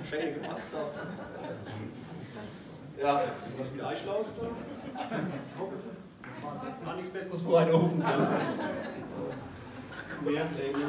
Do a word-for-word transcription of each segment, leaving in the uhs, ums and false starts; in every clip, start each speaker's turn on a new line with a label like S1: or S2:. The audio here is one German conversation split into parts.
S1: Schöne Geburtstag. Ja, was mit Eischlaus da? War nichts Besseres vor einem Ofen. Mehr Länge.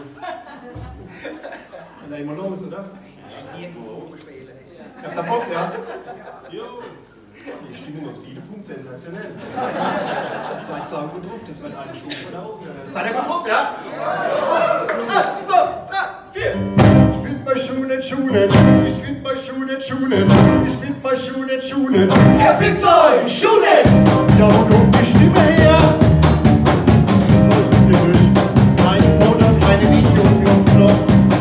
S1: Dann legen wir los, oder? Irgendwo spielen. Habt ihr Bock, ja? Jo. Die Stimmung auf sieben Punkt, sensationell. Seid sau gut drauf, das wird eine Schuhe von da oben. Seid ihr gut drauf, ja? Ja! So, drei, vier!
S2: Ich find mein Schuh nicht Schuh nicht, ich find mein Schuh nicht Schuh nicht, ich find mein Schuh nicht Schuh nicht.
S1: Er findet euch Schuh nicht!
S2: Ja, wo kommt die Stimme her? Was ist hier nicht? Keine Fotos, keine Videos, wie oft noch?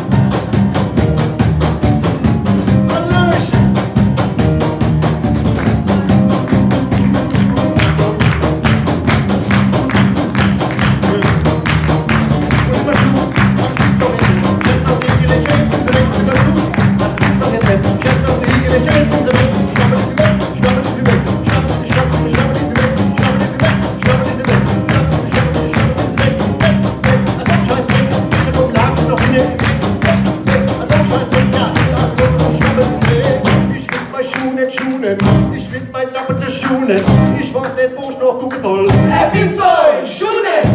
S2: Ich find mein dammende Schuh nicht. Ich weiß nicht, wo ich noch gucken soll.
S1: Er findet euch Schuh nicht!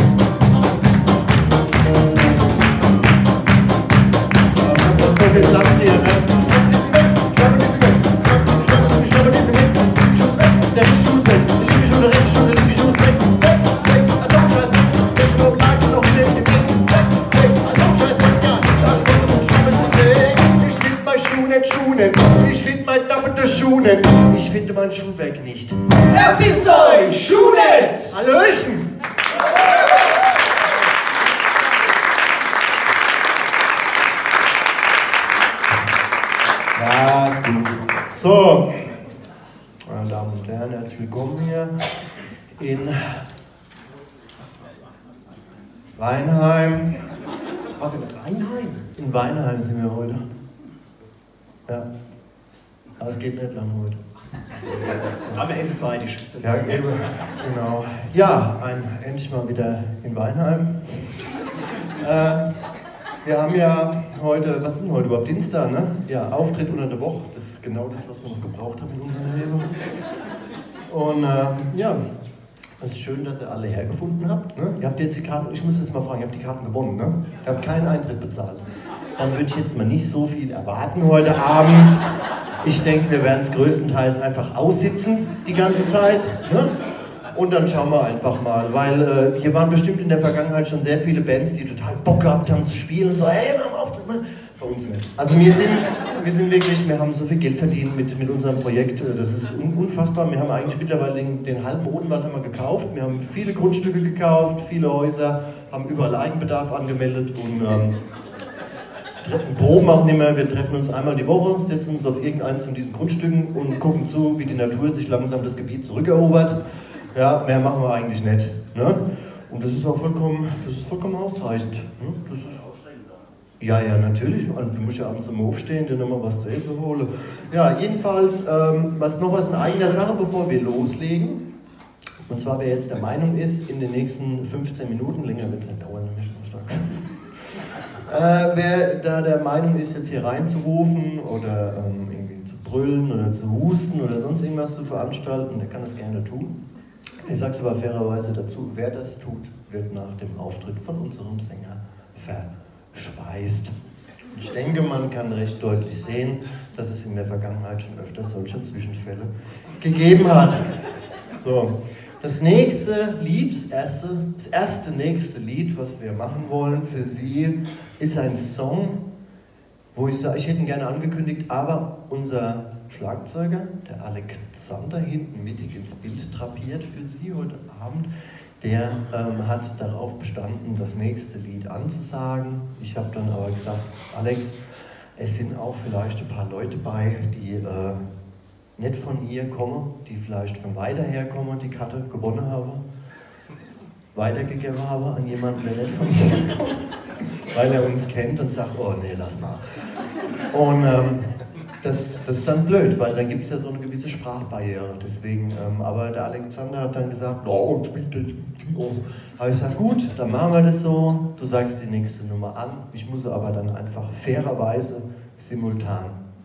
S2: Ich hab da so viel Platz hier, ne? Schnappen diese weg, schnappen diese weg, schnappen diese weg, Schuss weg, der Schuss weg, der linke Schuh, der rechte Schuh, der linke Schuh weg, weg, weg, also scheiß weg, der Schuh lag noch nicht im Weg, weg, weg, also scheiß weg, ja, da steht der Schuh ist im Weg. Ich find mein Schuh nicht, Schuh nicht, ich find mein dammende Schuh nicht, ich finde mein Schuhwerk nicht.
S1: Er findet euch Schuh nicht!
S2: Hallöchen! Ja, ist gut. So, meine Damen und Herren, herzlich willkommen hier in Weinheim.
S1: Was in Rheinheim?
S2: In Weinheim sind wir heute. Ja, aber es geht nicht lang heute.
S1: Aber es ist zeitig.
S2: Ja, eben, genau. Ja, ein, endlich mal wieder in Weinheim. äh, wir haben ja heute, was ist denn heute überhaupt, Dienstag, ne? Ja, Auftritt unter der Woche. Das ist genau das, was wir noch gebraucht haben in unserem Leben. Und äh, ja, es ist schön, dass ihr alle hergefunden habt. Ne? Ihr habt jetzt die Karten, ich muss jetzt mal fragen, ihr habt die Karten gewonnen, ne? Ihr habt keinen Eintritt bezahlt. Dann würde ich jetzt mal nicht so viel erwarten heute Abend. Ich denke, wir werden es größtenteils einfach aussitzen die ganze Zeit. Ne? Und dann schauen wir einfach mal, weil äh, hier waren bestimmt in der Vergangenheit schon sehr viele Bands, die total Bock gehabt haben zu spielen und so, hey, mach mal Auftritt, ne? Bei uns nicht. Also wir sind, wir sind wirklich, wir haben so viel Geld verdient mit, mit unserem Projekt, das ist un unfassbar. Wir haben eigentlich mittlerweile den, den halben Odenwald haben wir gekauft, wir haben viele Grundstücke gekauft, viele Häuser, haben überall Eigenbedarf angemeldet und ähm, proben auch nicht mehr, wir treffen uns einmal die Woche, setzen uns auf irgendeins von diesen Grundstücken und gucken zu, wie die Natur sich langsam das Gebiet zurückerobert. Ja, mehr machen wir eigentlich nicht. Ne? Und das ist auch vollkommen, das ist vollkommen ausreichend. Ne? Das ist, ja, ja, natürlich. Du musst ja abends im Hof stehen, dir nochmal was zu essen holen. Ja, jedenfalls, ähm, was noch was in eigener Sache, bevor wir loslegen. Und zwar, wer jetzt der Meinung ist, in den nächsten fünfzehn Minuten, länger wird es nicht dauern, nämlich noch stark. Äh, wer da der Meinung ist, jetzt hier reinzurufen oder ähm, irgendwie zu brüllen oder zu husten oder sonst irgendwas zu veranstalten, der kann das gerne tun. Ich sage es aber fairerweise dazu, wer das tut, wird nach dem Auftritt von unserem Sänger verspeist. Ich denke, man kann recht deutlich sehen, dass es in der Vergangenheit schon öfter solche Zwischenfälle gegeben hat. So. Das nächste Lied, das erste, das erste nächste Lied, was wir machen wollen für Sie, ist ein Song, wo ich sage, ich hätte ihn gerne angekündigt, aber unser Schlagzeuger, der Alexander, hinten mittig ins Bild drapiert für Sie heute Abend, der ähm, hat darauf bestanden, das nächste Lied anzusagen. Ich habe dann aber gesagt, Alex, es sind auch vielleicht ein paar Leute bei, die äh, nicht von hier kommen, die vielleicht von weiter her kommen, die Karte gewonnen haben, weitergegeben haben an jemanden, der nicht von hier kommt, weil er uns kennt und sagt, oh nee, lass mal. Und ähm, das, das ist dann blöd, weil dann gibt es ja so eine gewisse Sprachbarriere. Deswegen, ähm, aber der Alexander hat dann gesagt, oh, spielt das. Habe ich gesagt, gut, dann machen wir das so, du sagst die nächste Nummer an, ich muss aber dann einfach fairerweise simultan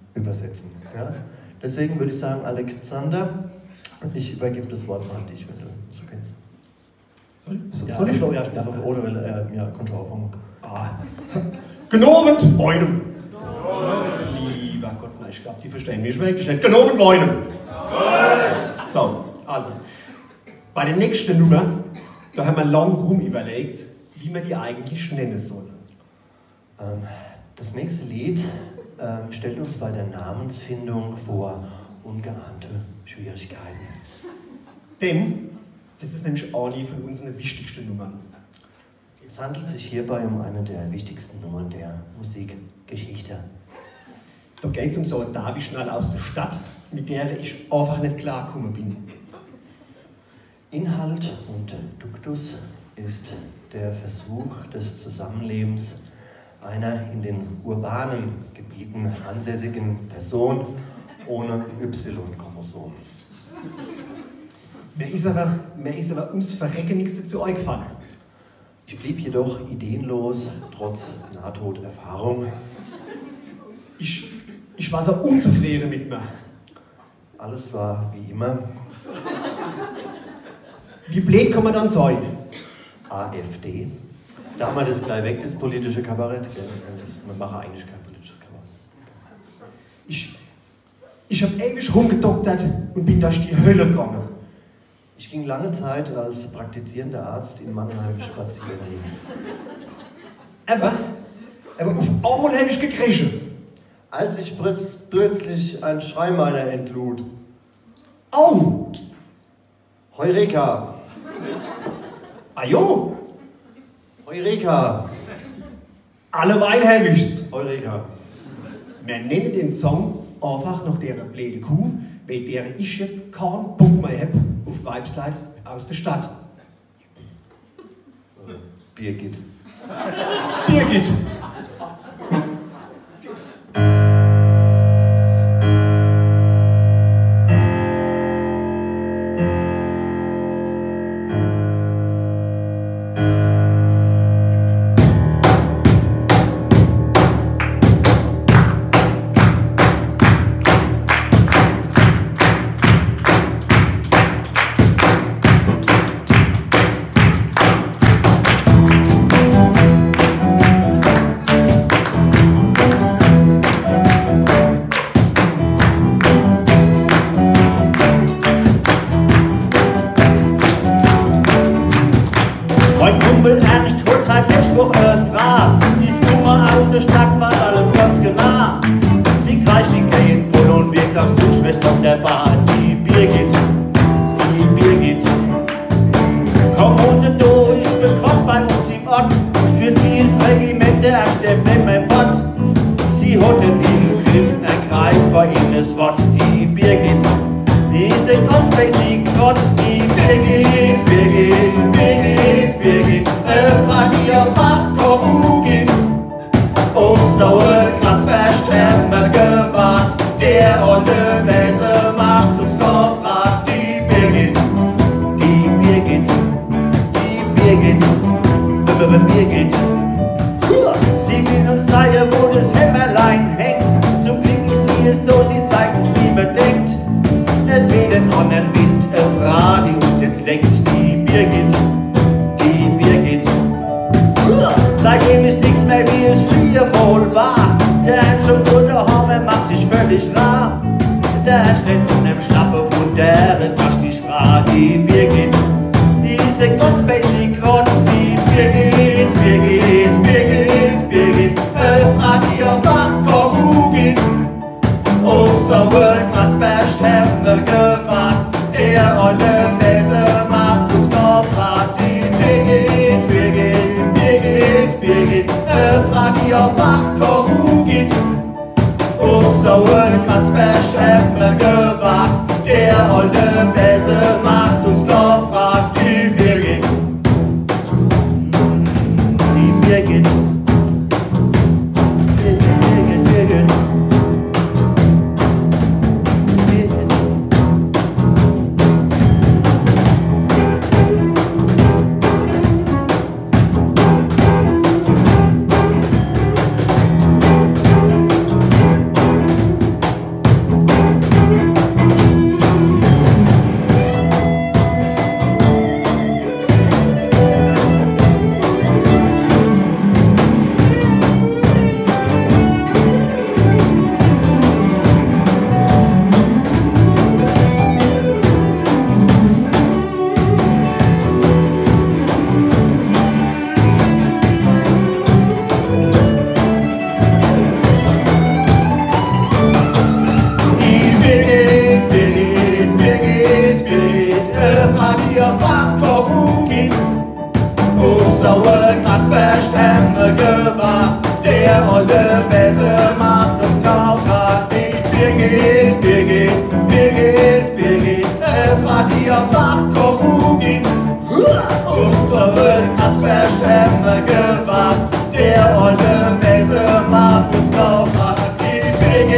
S2: übersetzen. Ja? Deswegen würde ich sagen, Alexander, ich übergebe das Wort mal an dich, wenn du so kennst.
S1: Soll, soll,
S2: ja,
S1: soll ich?
S2: So, ja, also, oder äh, ja, kannst du anfangen.
S1: Ah. Genovent Weinem. Lieber Gott, nein, ich glaube, die verstehen mich wirklich nicht. Genovent Weinem. So, also, bei der nächsten Nummer, da haben wir lang rum überlegt, wie man die eigentlich nennen soll.
S2: Ähm, das nächste Lied ähm, stellt uns bei der Namensfindung vor ungeahnte Schwierigkeiten.
S1: Denn das ist nämlich eine von unseren wichtigsten Nummern.
S2: Es handelt sich hierbei um eine der wichtigsten Nummern der Musikgeschichte.
S1: Da geht es um so eine Davi-Schnall aus der Stadt, mit der ich einfach nicht klargekommen bin.
S2: Inhalt und Duktus ist der Versuch des Zusammenlebens einer in den urbanen Gebieten ansässigen Person ohne Y-Chromosom.
S1: Mir ist aber, mir ist aber ums Verrecken nichts dazu eingefallen.
S2: Ich blieb jedoch ideenlos, trotz Nahtoderfahrung.
S1: Ich, ich war so unzufrieden mit mir.
S2: Alles war wie immer.
S1: Wie blöd kann man dann sein?
S2: AfD. Da haben wir das gleich weg, das politische Kabarett. Wir machen eigentlich kein politisches Kabarett.
S1: Ich, ich habe ewig rumgedoktert und bin durch die Hölle gegangen.
S2: Ich ging lange Zeit als praktizierender Arzt in Mannheim spazieren.
S1: Aber, aber auf einmal habe ich gekriegt.
S2: Als ich plötzlich einen Schrei meiner entlud.
S1: Au!
S2: Heureka!
S1: Ajo!
S2: Heureka!
S1: Alleweil habe ich's.
S2: Heureka!
S1: Wir nennen den Song einfach nach der blöden Kuh, bei der ich jetzt keinen Bock mehr habe auf Weibsleid aus der Stadt.
S2: Birgit.
S1: Birgit!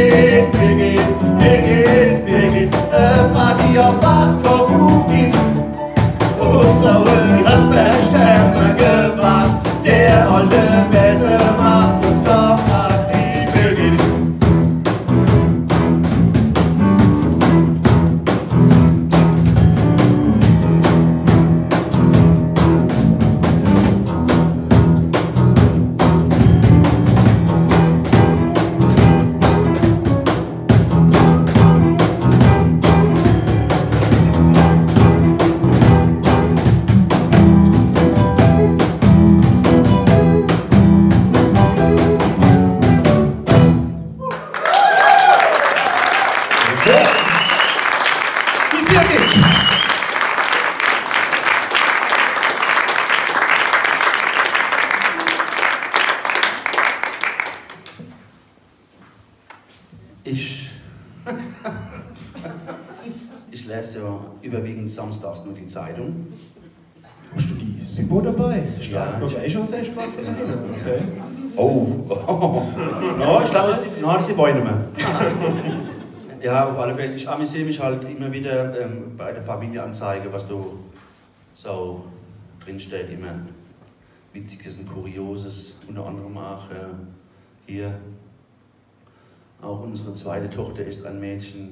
S2: Birgit, Birgit, Birgit, Birgit, äh, frag die auf Wachtor Rubin. Hochsauer hat's bei Sterne gewacht, der alte Messe macht uns doch ab, die Birgit.
S3: Ich, ich lese ja überwiegend samstags nur die Zeitung.
S1: Hast du die Sypo dabei? Ich
S3: Ja.
S1: glaube, ich schon sehr stark von Ihnen. Okay.
S3: Oh, oh. No, ich glaube, no, das ist die Beine mehr. Ja, auf alle Fälle. Ich amüsiere mich halt immer wieder ähm, bei der Familienanzeige, was da so drinsteht, immer Witziges und Kurioses, unter anderem auch äh, hier. Auch unsere zweite Tochter ist ein Mädchen.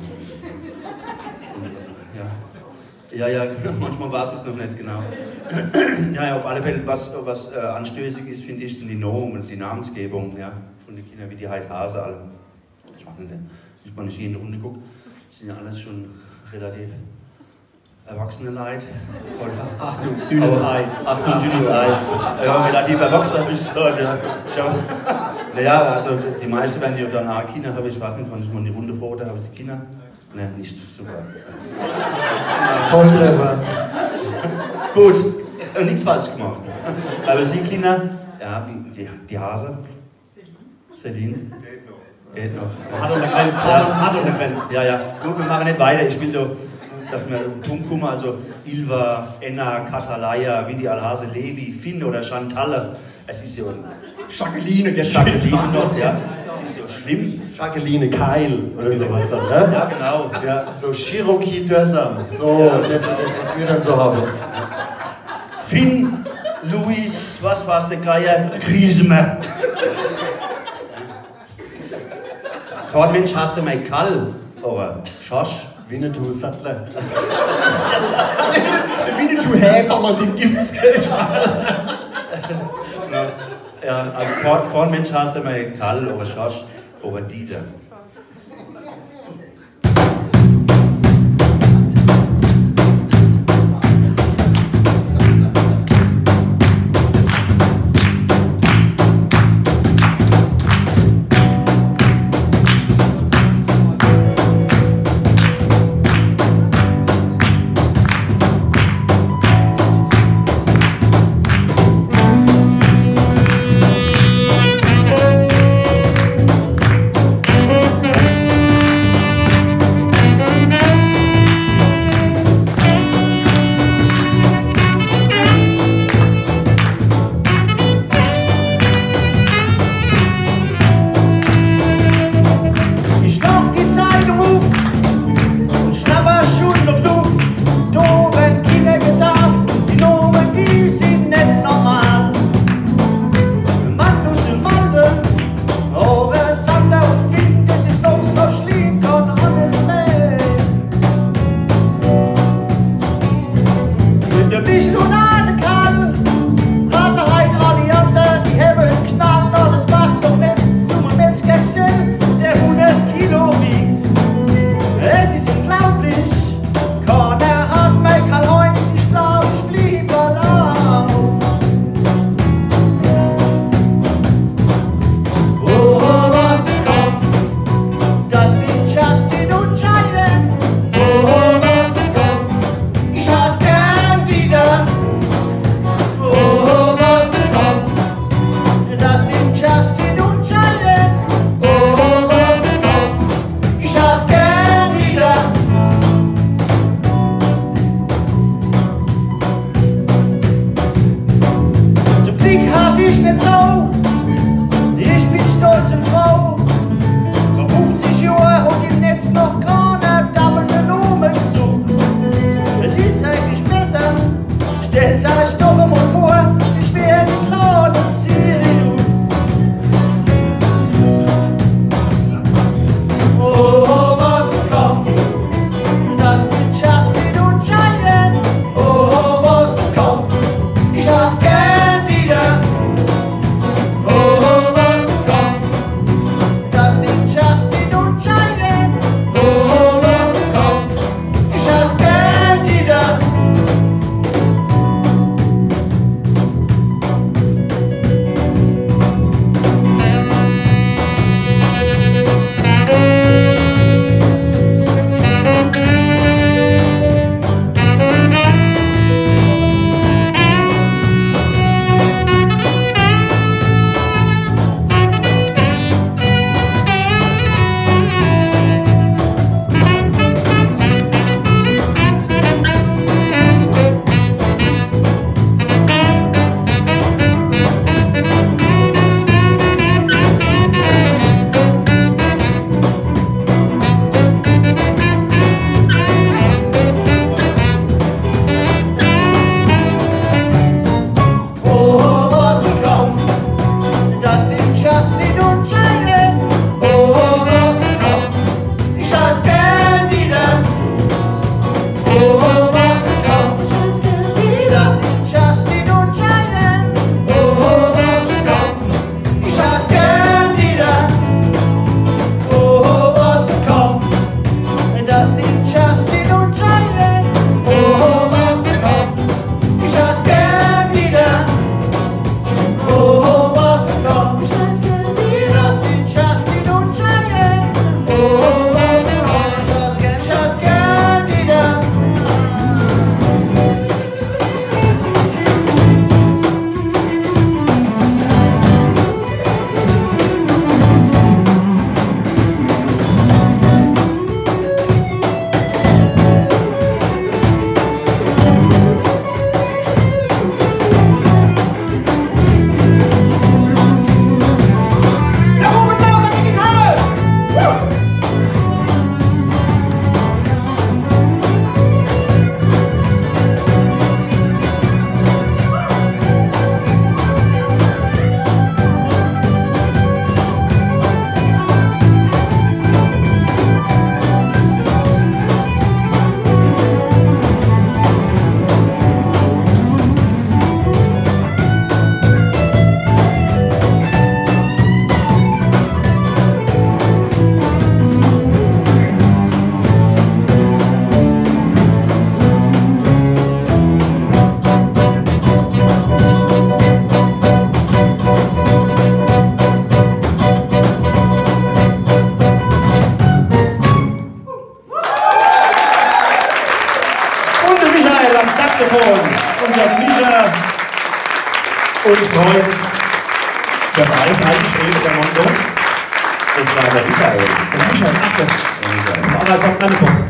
S3: Ja, ja, ja manchmal weiß man es noch nicht genau. Ja, ja, auf alle Fälle, was, was äh, anstößig ist, finde ich, sind die Nomen und die Namensgebung. Ja, von den Kindern wie die Heidhase. Alle. Ich mache nicht, ich mache nicht hier in die Runde gucke. Das sind ja alles schon relativ erwachsene Leute.
S1: Ach du, dünnes
S3: Aber,
S1: Eis.
S3: Ach du, dünnes Eis. Ja, relativ erwachsen habe ich gesagt. Ja. Naja, also die meisten werden ja dann auch Kinder haben. Ich weiß nicht, wann ich mal in die Runde froh, da habe ich Kinder. Ne, nicht super.
S2: Voll clever.
S3: Gut, äh, nichts falsch gemacht. Aber Sie Kinder, ja, die, die Hase. Celine. Geht noch.
S1: Hat doch eine Grenze. Hat doch eine Grenze.
S3: Ja, ja. Gut, wir machen nicht weiter. Ich will doch, dass wir um Punkt kommen. Also Ilva, Enna, Katalaya, wie die Alhase, Levi, Finn oder Chantalle. Es ist ja
S1: Jacqueline,
S3: Jacqueline noch, ja. Es ist ja schlimm.
S2: Jacqueline Keil oder sowas dann, ne?
S3: Ja, genau.
S2: Ja, so Cherokee Dörsam. So,
S3: Ja.
S2: das ist das, was wir dann so haben.
S3: Finn, Luis, was war's der Geier? Griesmer. Kein Mensch hasst du mein Kall, aber Schosch.
S2: Winnetou Sattler.
S1: Der Winnetou Häbermann, den gibt's nicht.
S3: Ja, also kein, kein Mensch hasst du mein Kall, aber Schosch, aber Dieter.
S1: Freund. Der Preis eingeschrieben, der Mondo.
S3: Das war der Michael.
S1: Der Michael, ach, der Arbeitsamt Mönchengladbach.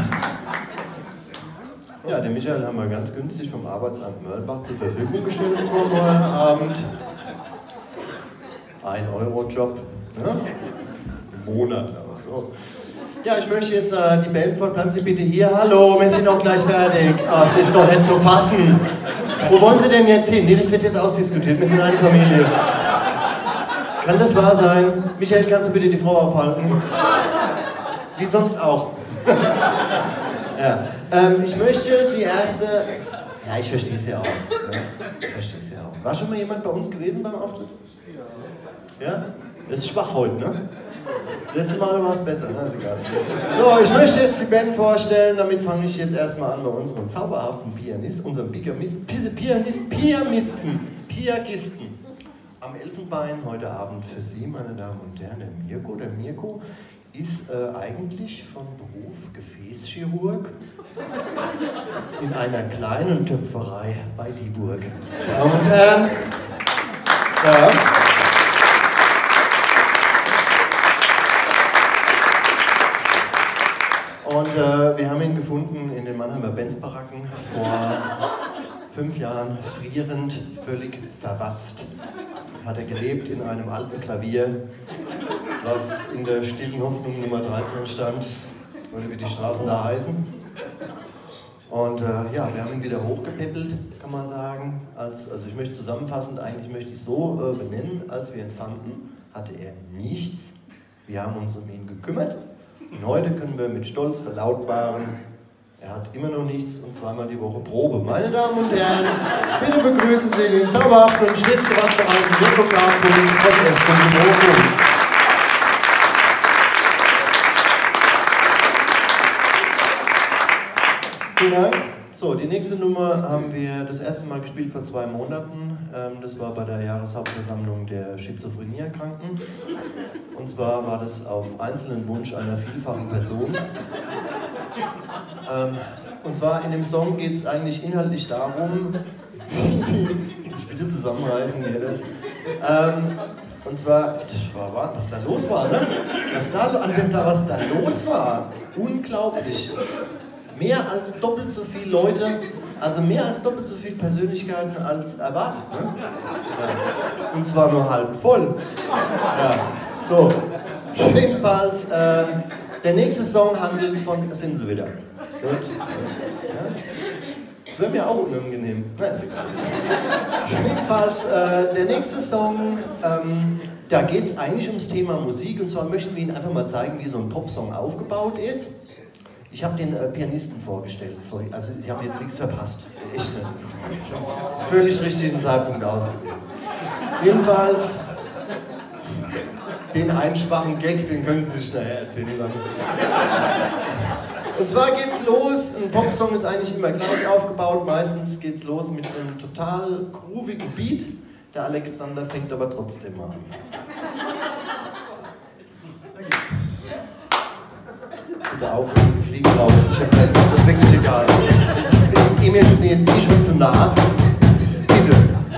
S2: Ja, den Michael haben wir ganz günstig vom Arbeitsamt Mörlbach zur Verfügung gestellt bekommen heute Abend. Ein Euro Job, ne? Im Monat, aber so. Ja, ich möchte jetzt äh, die Band vor, bleiben Sie bitte hier. Hallo, wir sind doch gleich fertig. Oh, es ist doch nicht zu fassen. Wo wollen Sie denn jetzt hin? Nee, das wird jetzt ausdiskutiert, wir sind eine Familie. Kann das wahr sein? Michael, kannst du bitte die Frau aufhalten? Wie sonst auch. Ja. Ähm, ich möchte die erste... Ja, ich verstehe es ja auch. Ne? Ich verstehe es ja auch. War schon mal jemand bei uns gewesen beim Auftritt? Ja. Ja? Das ist schwach heute, ne? Letztes Mal war es besser, ne? Ist egal. So, ich möchte jetzt die Band vorstellen. Damit fange ich jetzt erstmal an bei unserem zauberhaften Pianist, unserem Pianist, Pianist, Pianisten, Piagisten. Am Elfenbein heute Abend für Sie, meine Damen und Herren, der Mirko. Der Mirko ist äh, eigentlich von Beruf Gefäßchirurg in einer kleinen Töpferei bei Dieburg. Meine Damen und Herren, ja. Und äh, wir haben ihn gefunden in den Mannheimer Benz-Baracken vor fünf Jahren, frierend, völlig verwatzt. Hat er gelebt in einem alten Klavier, was in der stillen Hoffnung Nummer dreizehn stand, oder wie die Straßen da heißen. Und äh, ja, wir haben ihn wieder hochgepäppelt, kann man sagen. Als, also ich möchte zusammenfassend, eigentlich möchte ich so äh, benennen, als wir ihn fanden, hatte er nichts. Wir haben uns um ihn gekümmert. Und heute können wir mit Stolz verlautbaren, er hat immer noch nichts und zweimal die Woche Probe. Meine Damen und Herren, bitte begrüßen Sie den zauberhaften und stets gewandten Mirko Grafbrunn aus Essen. Vielen Dank. So, die nächste Nummer haben wir das erste Mal gespielt vor zwei Monaten. Das war bei der Jahreshauptversammlung der Schizophrenie-Erkrankten. Und zwar war das auf einzelnen Wunsch einer vielfachen Person. Und zwar in dem Song geht es eigentlich inhaltlich darum, sich bitte zusammenreißen hier das. Und zwar, das war, was da los war, ne? Was da an dem Tag, was da los war, unglaublich. Mehr als doppelt so viele Leute, also mehr als doppelt so viele Persönlichkeiten als erwartet. Ne? Ja. Und zwar nur halb voll. Ja. So, jedenfalls, äh, der nächste Song handelt von, sind sie wieder. Gut. Ja. Das wäre mir auch unangenehm. Na, ist egal. Jedenfalls, äh, der nächste Song, ähm, da geht es eigentlich ums Thema Musik. Und zwar möchten wir Ihnen einfach mal zeigen, wie so ein Popsong aufgebaut ist. Ich habe den äh, Pianisten vorgestellt, also ich habe jetzt nichts verpasst, echt nicht. Völlig richtigen Zeitpunkt ausgewählt. Jedenfalls, den einen schwachen Gag, den können Sie sich nachher erzählen. Und zwar geht's los, ein Popsong ist eigentlich immer gleich aufgebaut, meistens geht's los mit einem total groovigen Beat, der Alexander fängt aber trotzdem mal an. Bitte aufhören, Sie fliegen raus. Ich hab halt, das ist wirklich egal. Es ist, es ist, eh, mir, nee, es ist eh schon zu nah. Es ist, bitte.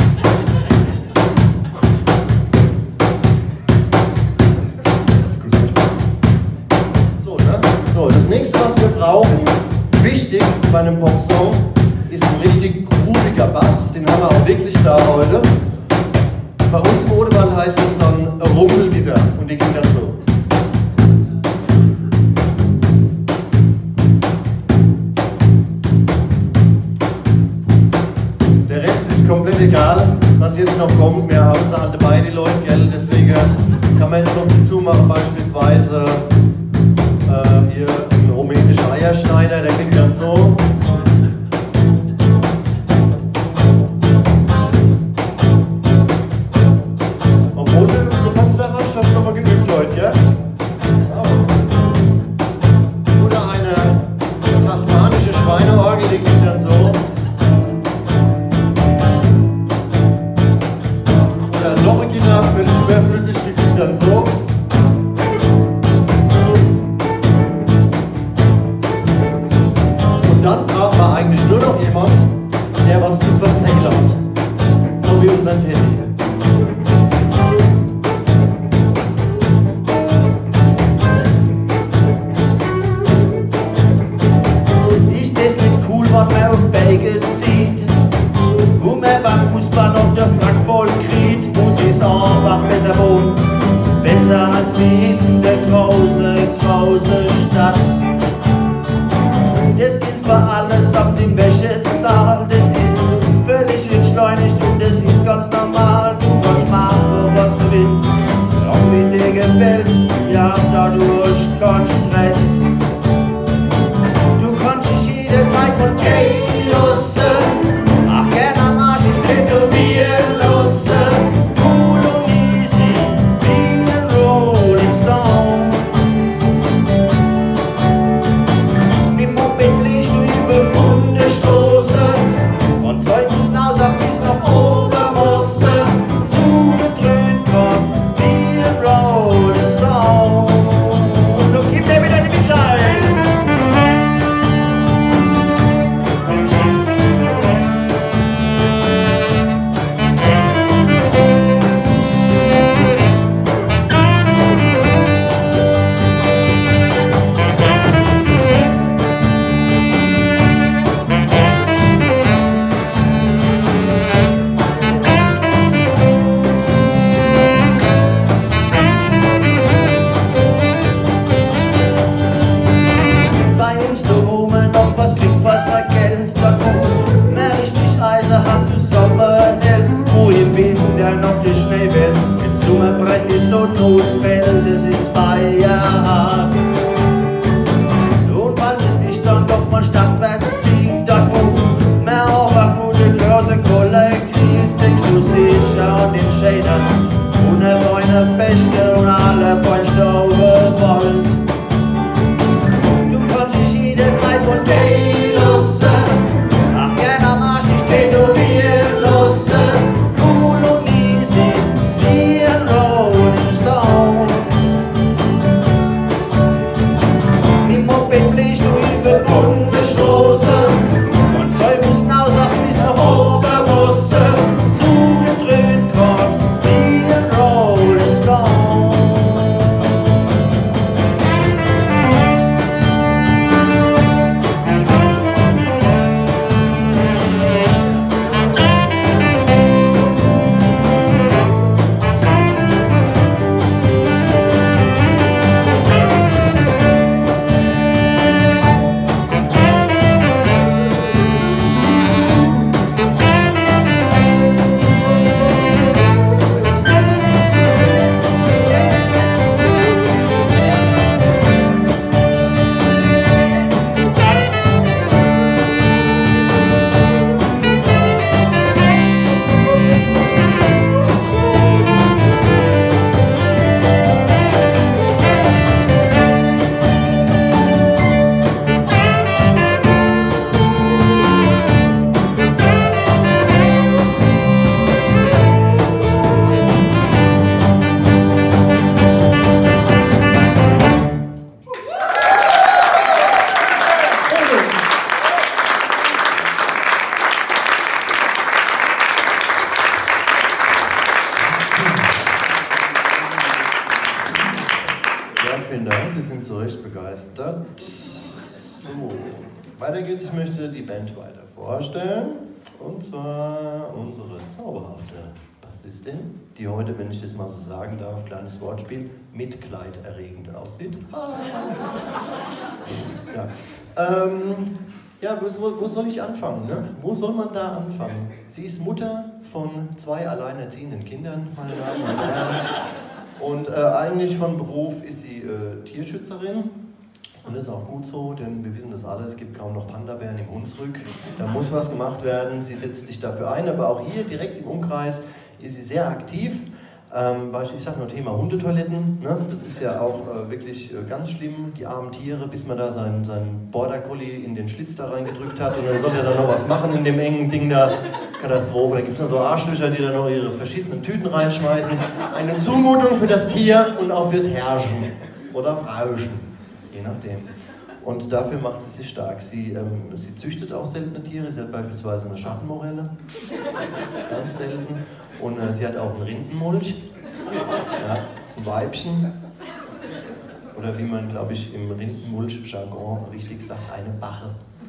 S2: Das ist gut, viel Spaß. So, ne? So, das nächste, was wir brauchen, wichtig bei einem Popsong, ist ein richtig grooviger Bass. Den haben wir auch wirklich da heute. Bei uns im Odeband heißt es dann Rummelgitter. Und die geht dann so. Komplett egal, was jetzt noch kommt, wir haben alle beide Leute, gell? Deswegen kann man jetzt noch dazu machen, beispielsweise äh, hier ein rumänischer Eierschneider, der klingt dann so. Obwohl du kannst da rasch, hast du noch mal geübt heute, gell? Oh. Oder eine tasmanische Schweineorgel, die klingt dann so. Völlig überflüssig, die klingt dann so.
S3: große Stadt. Das gilt für alles ab dem Wäschestall. Das ist völlig entschleunigt und das ist ganz normal. Du kannst machen, was du willst, auch wie dir gefällt. Ja, dadurch kein Stress. Du kannst dich jederzeit mal gehen lassen. Ach, gerne am Arsch, ich tätowieren lassen. Cool und easy, wie ein Rolling Stone. Mit Moped bläst du über Bundesstraße und Zeugnissen aus ab bis nach Obermosse. Zugedröhnt kommt wie ein Rolling Stone. Und gib mir wieder die Bescheid. Losfällt, es ist Feierhass. Und falls es dich dann doch mal stadtwärts zieht, dann wo mehr aber gute große Kollektiv, denkst du sicher an den Schäder und er deine Beste und alle feinste Oberwald. Du kannst dich jederzeit von gehen lassen, ach gern am Arsch, ich tätowieren lassen. Cool und easy, wie ein Rolling Stone. Mit Moped bläst du über Bundesstraße und Säumissen aus auf bis nach Obermosse. Zugedröhnt grad wie ein Rolling Stone.
S2: Vielen Dank, Sie sind zu Recht begeistert. So, weiter geht's. Ich möchte die Band weiter vorstellen. Und zwar unsere zauberhafte Bassistin, die heute, wenn ich das mal so sagen darf, kleines Wortspiel, mitleiderregend aussieht. Ja, ähm, ja wo, wo soll ich anfangen? Ne? Wo soll man da anfangen? Sie ist Mutter von zwei alleinerziehenden Kindern, meine Damen und Herren. Und äh, eigentlich von Beruf ist sie äh, Tierschützerin und das ist auch gut so, denn wir wissen das alle, es gibt kaum noch Panda-Bären im Hunsrück. Da muss was gemacht werden, sie setzt sich dafür ein, aber auch hier direkt im Umkreis ist sie sehr aktiv. Ähm, ich sage nur Thema Hundetoiletten, ne? Das ist ja auch äh, wirklich äh, ganz schlimm, die armen Tiere, bis man da seinen, seinen Border Collie in den Schlitz da reingedrückt hat und dann soll er da noch was machen in dem engen Ding da. Katastrophe, da gibt es noch so Arschlöcher, die da noch ihre verschissenen Tüten reinschmeißen. Eine Zumutung für das Tier und auch fürs Herrschen oder Rauschen, je nachdem. Und dafür macht sie sich stark. Sie, ähm, sie züchtet auch seltene Tiere, sie hat beispielsweise eine Schattenmorelle, ganz selten. Und äh, sie hat auch einen Rindenmulch, ja, das ist ein Weibchen. Oder wie man, glaube ich, im Rindenmulch-Jargon richtig sagt, eine Bache.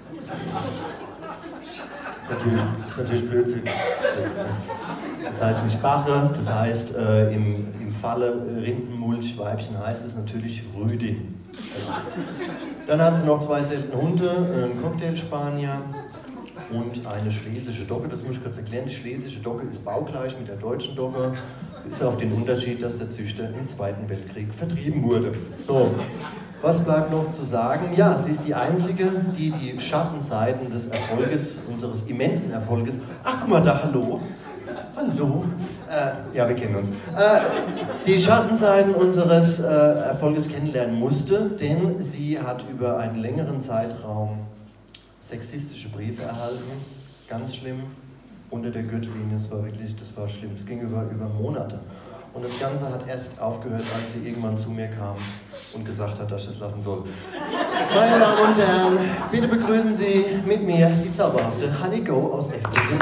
S2: Das ist natürlich, das ist natürlich Blödsinn. Das heißt nicht Bache, das heißt äh, im, im Falle Rindenmulch-Weibchen heißt es natürlich Rüdin. Dann hat sie noch zwei seltene Hunde, einen Cocktail-Spanier und eine schlesische Dogge. Das muss ich kurz erklären. Die schlesische Dogge ist baugleich mit der deutschen Dogge, bis auf den Unterschied, dass der Züchter im Zweiten Weltkrieg vertrieben wurde. So, was bleibt noch zu sagen? Ja, sie ist die Einzige, die die Schattenseiten des Erfolges, unseres immensen Erfolges... Ach, guck mal da, hallo. Hallo. Äh, ja, wir kennen uns. Äh, die Schattenseiten unseres äh, Erfolges kennenlernen musste, denn sie hat über einen längeren Zeitraum sexistische Briefe erhalten. Ganz schlimm. Unter der Gürtellinie, das war wirklich, das war schlimm. Es ging über, über Monate. Und das Ganze hat erst aufgehört, als sie irgendwann zu mir kam und gesagt hat, dass ich das lassen soll. Meine Damen und Herren, bitte begrüßen Sie mit mir die zauberhafte Honey Go aus Efteling.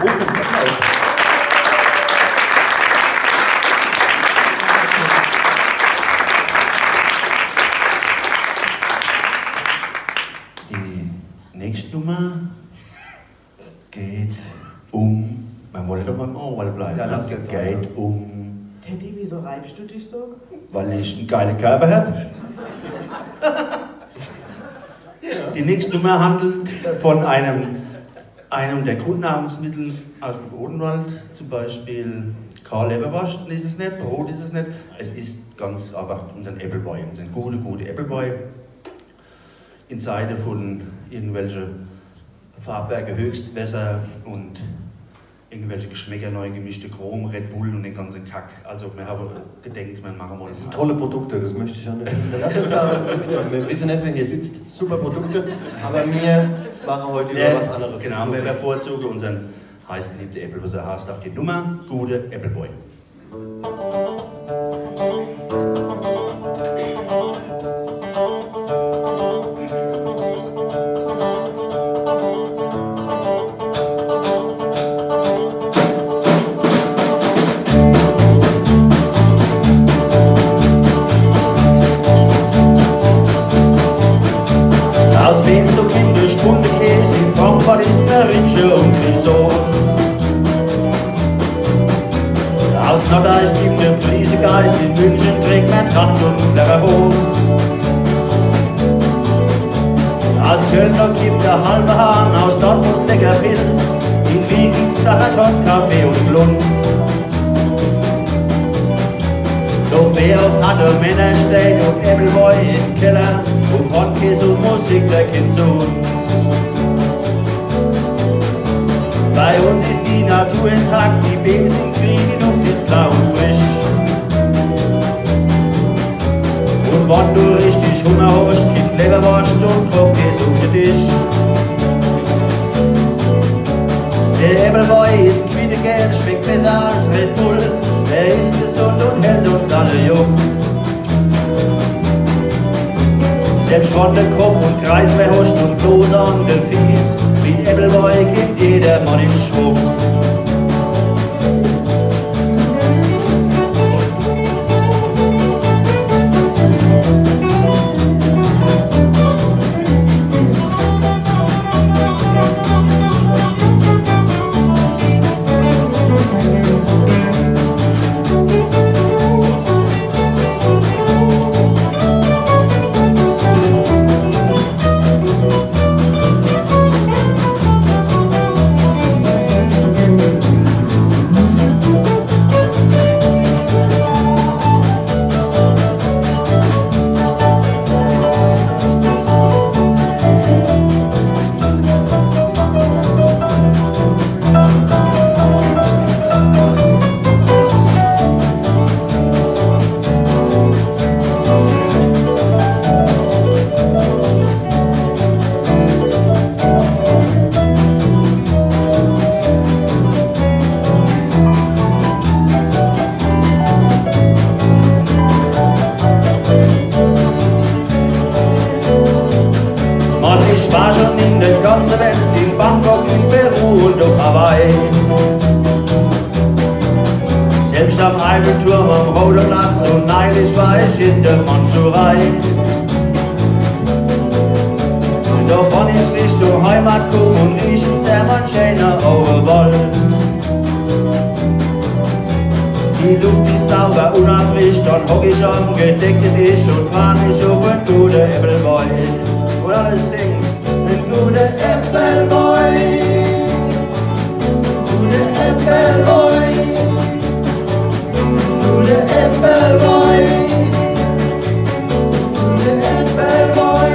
S3: Die nächste Nummer geht um, man wollte doch mal im Ohrwald bleiben.
S2: Ja, das
S3: geht
S2: sein.
S3: um...
S4: Teddy, wieso reibst du dich so?
S3: Weil ich einen geilen Körper habe. Die nächste Nummer handelt von einem, einem der Grundnahrungsmittel aus dem Odenwald, zum Beispiel Karl-Leberwurst ist es nicht, Brot ist es nicht. Es ist ganz einfach unseren Äppelwein, unseren gute, gute Äppelwein. In Zeiten von irgendwelchen Farbwerke, Höchstwässer und irgendwelche Geschmäcker neu gemischte Chrom, Red Bull und den ganzen Kack. Also wir haben gedacht, wir machen mal
S2: das sind tolle Produkte, das möchte ich an der Stelle. Da, wir wissen nicht, wer hier sitzt, super Produkte, aber wir machen heute über
S3: ja,
S2: was anderes.
S3: Genau, wir bevorzugen unseren heißgeliebten Apple, was er heißt, auf die Nummer, gute Appleboy. Aus Wens du kindisch bunte Käse, in Frankfurt ist der Ritsche und die Sauce. Aus Norddeich gibt der Friesegeist, in München trägt man Tracht und leere Hose. Aus Köln noch gibt der halbe Hahn, aus Dortmund lecker Pilz, in Wien gibt's Sacherton, Kaffee und Blunz. Doch wer auf harte Männer steht, auf Appleboy im Keller, auf Handkäse und Musik, der kennt zu uns. Bei uns ist die Natur intakt, die Babys sind grün, die Luft ist klar und frisch. Und wenn du richtig Hunger hast, gibt Leberwurst und Kochkäse auf den Tisch. Der Appleboy ist quiettegel, schmeckt besser als Red Bull. Er ist gesund und hält uns alle jung. Selbst von der Kopf und Kreuz bei Huscht und bloß an den Fies, wie Appleboy kennt jeder Mann in Schwung. Ich war schon in der ganzen Welt, in Bangkok, in Peru und auf Hawaii. Selbst am Eiffelturm, am Roten Platz und neidisch war ich in der Mandschurei. Doch wenn ich Richtung Heimat komm und riechen sehr mein schöner Auewald. Die Luft ist sauber, unerfrischt, dann hock ich am gedeckten Tisch und frag mich auf ein guter Äppelwein.
S2: Appleboy. Und alles singt, du der Appleboy, du der Appleboy, du der Appleboy, du der Appleboy.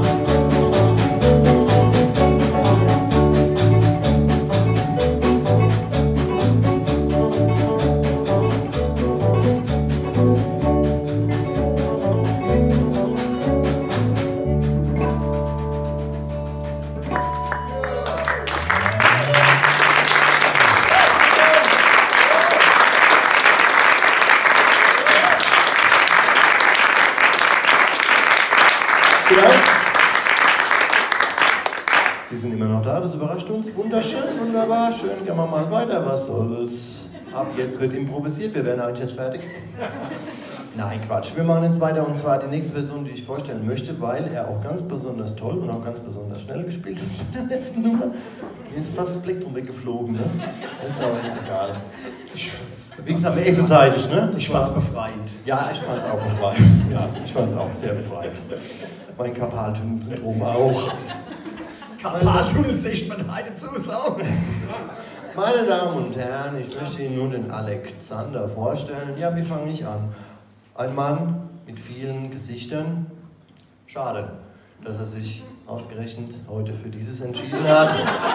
S2: Sie sind immer noch da, das überrascht uns. Wunderschön, wunderbar, schön, gehen wir mal weiter, was soll's. Ab jetzt wird improvisiert, wir werden eigentlich jetzt fertig. Nein, Quatsch, wir machen jetzt weiter, und zwar die nächste Person, die ich vorstellen möchte, weil er auch ganz besonders toll und auch ganz besonders schnell gespielt hat in der letzten Nummer. Mir ist fast das Plektrum weggeflogen, ne? Ist aber jetzt egal.
S1: Ich fand's,
S2: Wie gesagt, exzeitig, ne?
S1: ich fand's befreiend.
S2: Ja, ich fand's auch befreiend. Ja, ich fand's auch sehr befreiend. Mein Karpaltunnel-Syndrom auch.
S1: Karpaltunnel sieht man heute Zuschauer.
S2: Meine Damen und Herren, ich möchte Ihnen nun den Alexander vorstellen. Ja, wie fange ich an? Ein Mann mit vielen Gesichtern. Schade, dass er sich ausgerechnet heute für dieses entschieden hat.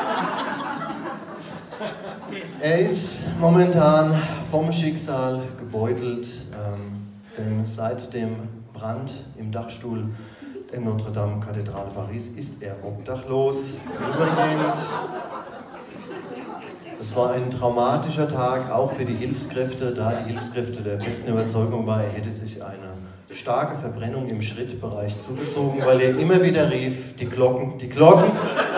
S2: Er ist momentan vom Schicksal gebeutelt, ähm, denn seit dem Brand im Dachstuhl der Notre-Dame-Kathedrale Paris ist er obdachlos. Übrigens, es war ein traumatischer Tag, auch für die Hilfskräfte, da die Hilfskräfte der festen Überzeugung war, er hätte sich eine starke Verbrennung im Schrittbereich zugezogen, weil er immer wieder rief, die Glocken, die Glocken.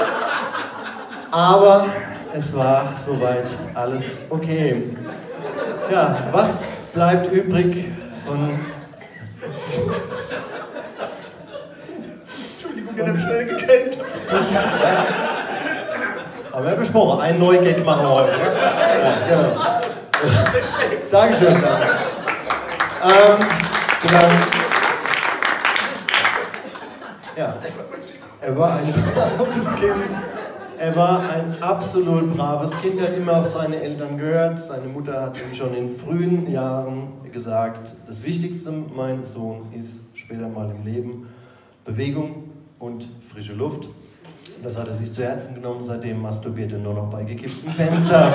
S2: Aber es war soweit alles okay. Ja, was bleibt übrig von...
S1: Entschuldigung, den habe ich schnell gekannt.
S2: Das, ja. Aber wir haben besprochen, einen neuen Gag machen wir heute. Ja, genau. Dankeschön. Danke. Ähm, genau. Ja, er war ein braves Kind. Er war ein absolut braves Kind, er hat immer auf seine Eltern gehört. Seine Mutter hat ihm schon in frühen Jahren gesagt, das Wichtigste, mein Sohn, ist später mal im Leben Bewegung und frische Luft. Das hat er sich zu Herzen genommen, seitdem masturbiert er nur noch bei gekipptem Fenster.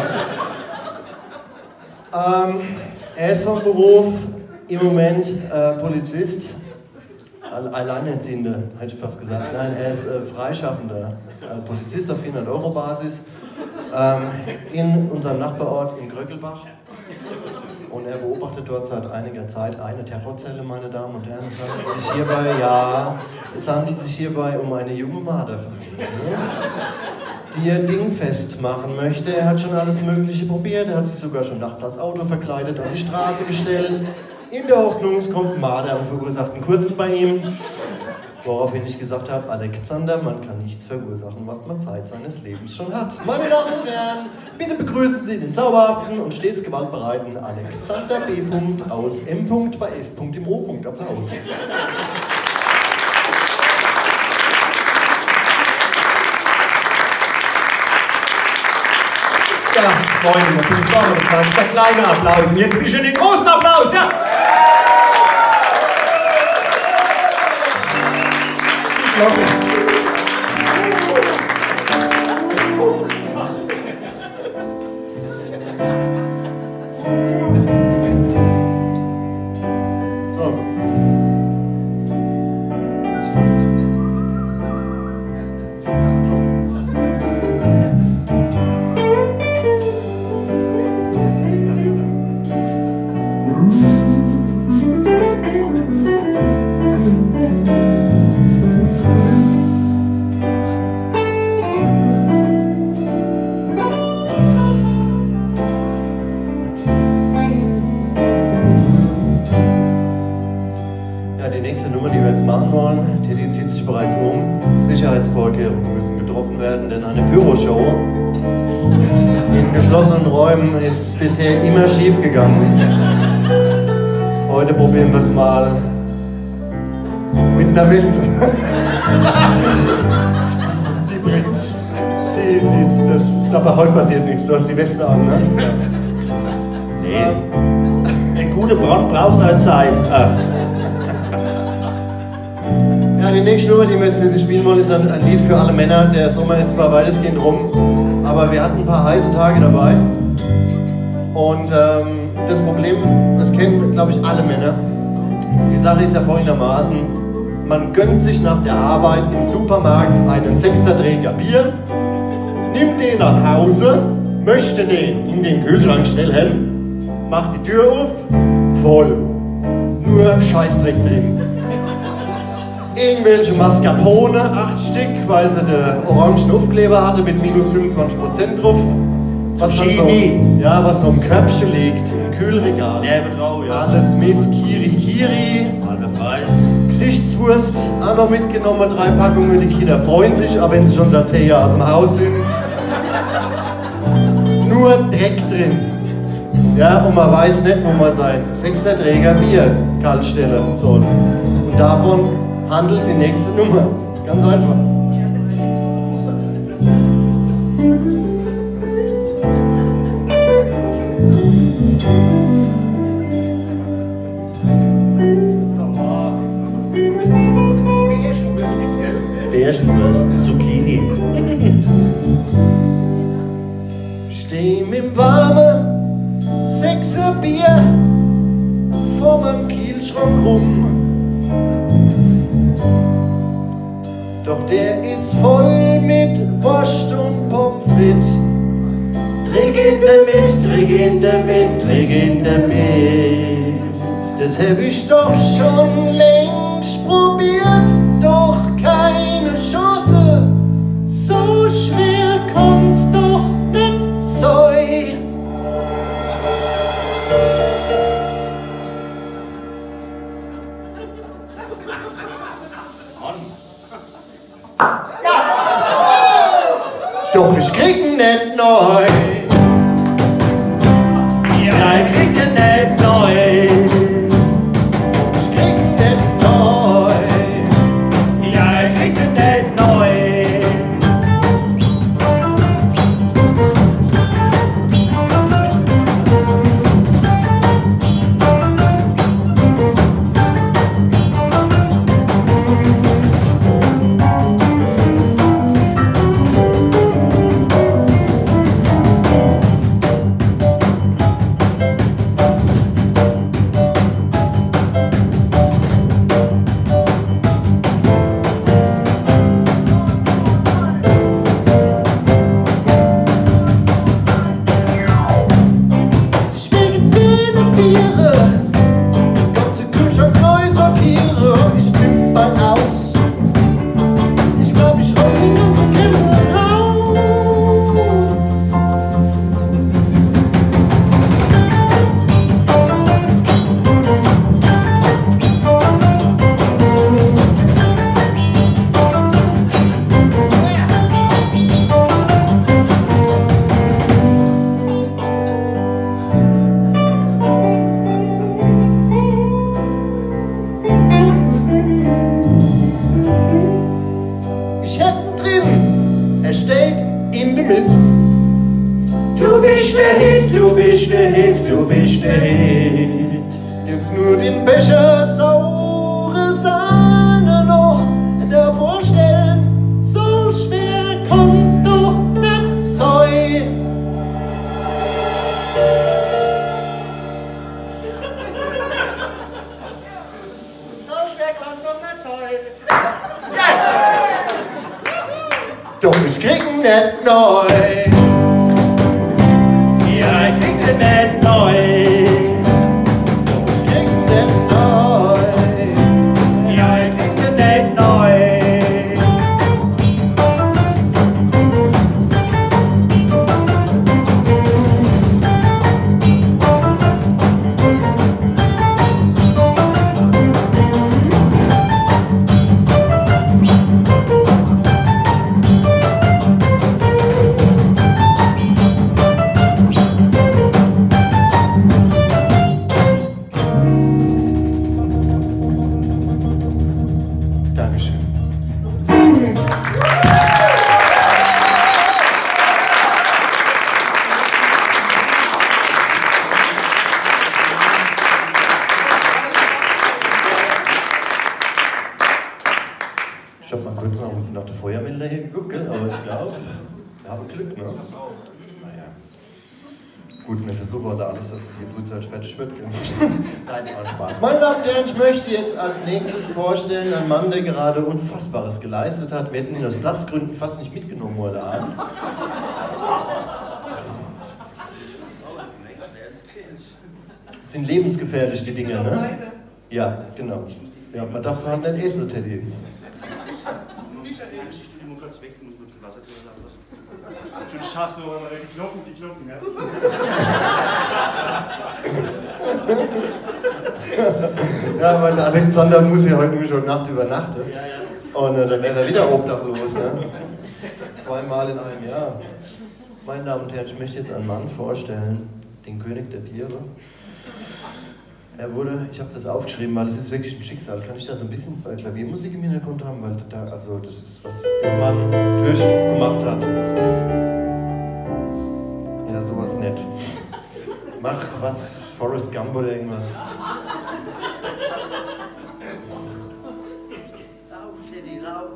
S2: ähm, er ist vom Beruf im Moment äh, Polizist. Alleinerziehender, hätte ich fast gesagt. Nein, er ist äh, freischaffender äh, Polizist auf vierhundert Euro Basis ähm, in unserem Nachbarort in Gröckelbach. Und er beobachtet dort seit einiger Zeit eine Terrorzelle, meine Damen und Herren. Es handelt sich hierbei, ja, es handelt sich hierbei um eine junge Marderfamilie, die er dingfest machen möchte. Er hat schon alles Mögliche probiert. Er hat sich sogar schon nachts als Auto verkleidet an die Straße gestellt. In der Hoffnung, es kommt Marder und verursacht einen kurzen bei ihm. Woraufhin ich gesagt habe, Alexander, man kann nichts verursachen, was man Zeit seines Lebens schon hat. Meine Damen und Herren, bitte begrüßen Sie den zauberhaften und stets gewaltbereiten Alexander B. aus M. bei F. im O. Applaus.
S1: Ja, Freunde, was soll ich sagen? Das war jetzt der kleine Applaus. Und jetzt bitte schön den großen Applaus, ja? Die Glocke.
S2: Sicherheitsvorkehrungen müssen getroffen werden, denn eine Pyroshow in geschlossenen Räumen ist bisher immer schief gegangen. Heute probieren wir es mal mit einer Weste. Aber heute passiert nichts, du hast die Weste an, ne? Ja.
S3: Nee. Ein guter Brand braucht seine Zeit. Ah.
S2: Ja, die nächste Nummer, die wir jetzt für Sie spielen wollen, ist ein, ein Lied für alle Männer. Der Sommer ist zwar weitestgehend rum, aber wir hatten ein paar heiße Tage dabei. Und ähm, das Problem, das kennen, glaube ich, alle Männer. Die Sache ist ja folgendermaßen: Man gönnt sich nach der Arbeit im Supermarkt einen Sechserträger Bier, nimmt den nach Hause, möchte den in den Kühlschrank stellen, macht die Tür auf, voll. Nur Scheißdreck drin. Irgendwelche Mascarpone, acht Stück, weil sie den orangen Aufkleber hatte mit minus fünfundzwanzig Prozent drauf. Was so, ja, was so im Köpfchen liegt, im Kühlregal.
S3: Ja, betrau, ja.
S2: Alles mit Kiri Kiri.
S3: Alter Preis.
S2: Gesichtswurst, auch noch mitgenommen, drei Packungen. Die Kinder freuen sich, aber wenn sie schon seit zehn Jahren aus dem Haus sind. Nur Dreck drin. Ja, und man weiß nicht, wo man sein Sechserträger Bier kalt stellen soll. Und davon handelt die nächste Nummer. Ganz einfach.
S3: Bärchenwürst, Zucchini.
S2: Steh im warmen Sechser Bier vor meinem Kühlschrank rum. Doch der ist voll mit Wurst und Pommes frites. Träg ihn damit, träg ihn damit, träg ihn damit. Das hab ich doch schon längst probiert, doch keine Chance. So schwer kann's doch nicht sein. Doch ich krieg ihn nicht neu. Ja, ich krieg ihn nicht neu. Ich krieg ihn nicht neu. Ja, ich krieg ihn nicht neu. Du bist der Hit, du bist der Hit, du bist der Hit. Jetzt nur den Becher saure Sahne noch davor stellen. So schwer kann's doch nicht sein. So schwer kann's doch nicht sein. Ja. Doch ich krieg ihn nicht neu. Ja, ich krieg den nicht neu. Ich krieg den nicht neu. Ja, ich krieg den nicht neu. habe mal kurz nach, nach der Feuermelder hier geguckt, gell? Aber ich glaube, wir haben Glück, ne? Naja. Gut, wir versuchen heute alles, dass es hier frühzeitig fertig wird. Gell? Nein, war Spaß. Meine Damen und Herren, ich möchte jetzt als nächstes vorstellen, einen Mann, der gerade Unfassbares geleistet hat. Wir hätten ihn aus Platzgründen fast nicht mitgenommen heute Abend. Das sind lebensgefährlich, die Dinger, ne? Ja, genau. Ja, man darf es halt nicht essen, Teddy.
S3: Ich muss kurz weg, ich muss mit dem Wasser drin lassen.
S1: Schon schaffst du aber die Glocken, die Glocken, ja?
S2: Ja, mein Alexander muss ja heute nämlich heute Nacht übernachten. Und äh, dann wäre er wieder obdachlos, ne? Zweimal in einem Jahr. Meine Damen und Herren, ich möchte jetzt einen Mann vorstellen, den König der Tiere. Er wurde, ich habe das aufgeschrieben, weil es ist wirklich ein Schicksal. Kann ich da so ein bisschen Klaviermusik im Hintergrund haben? Weil da, also das ist, was der Mann durchgemacht hat. Ja, sowas nett. Mach was, Forrest Gump oder irgendwas.
S3: Lauf, Teddy, lauf.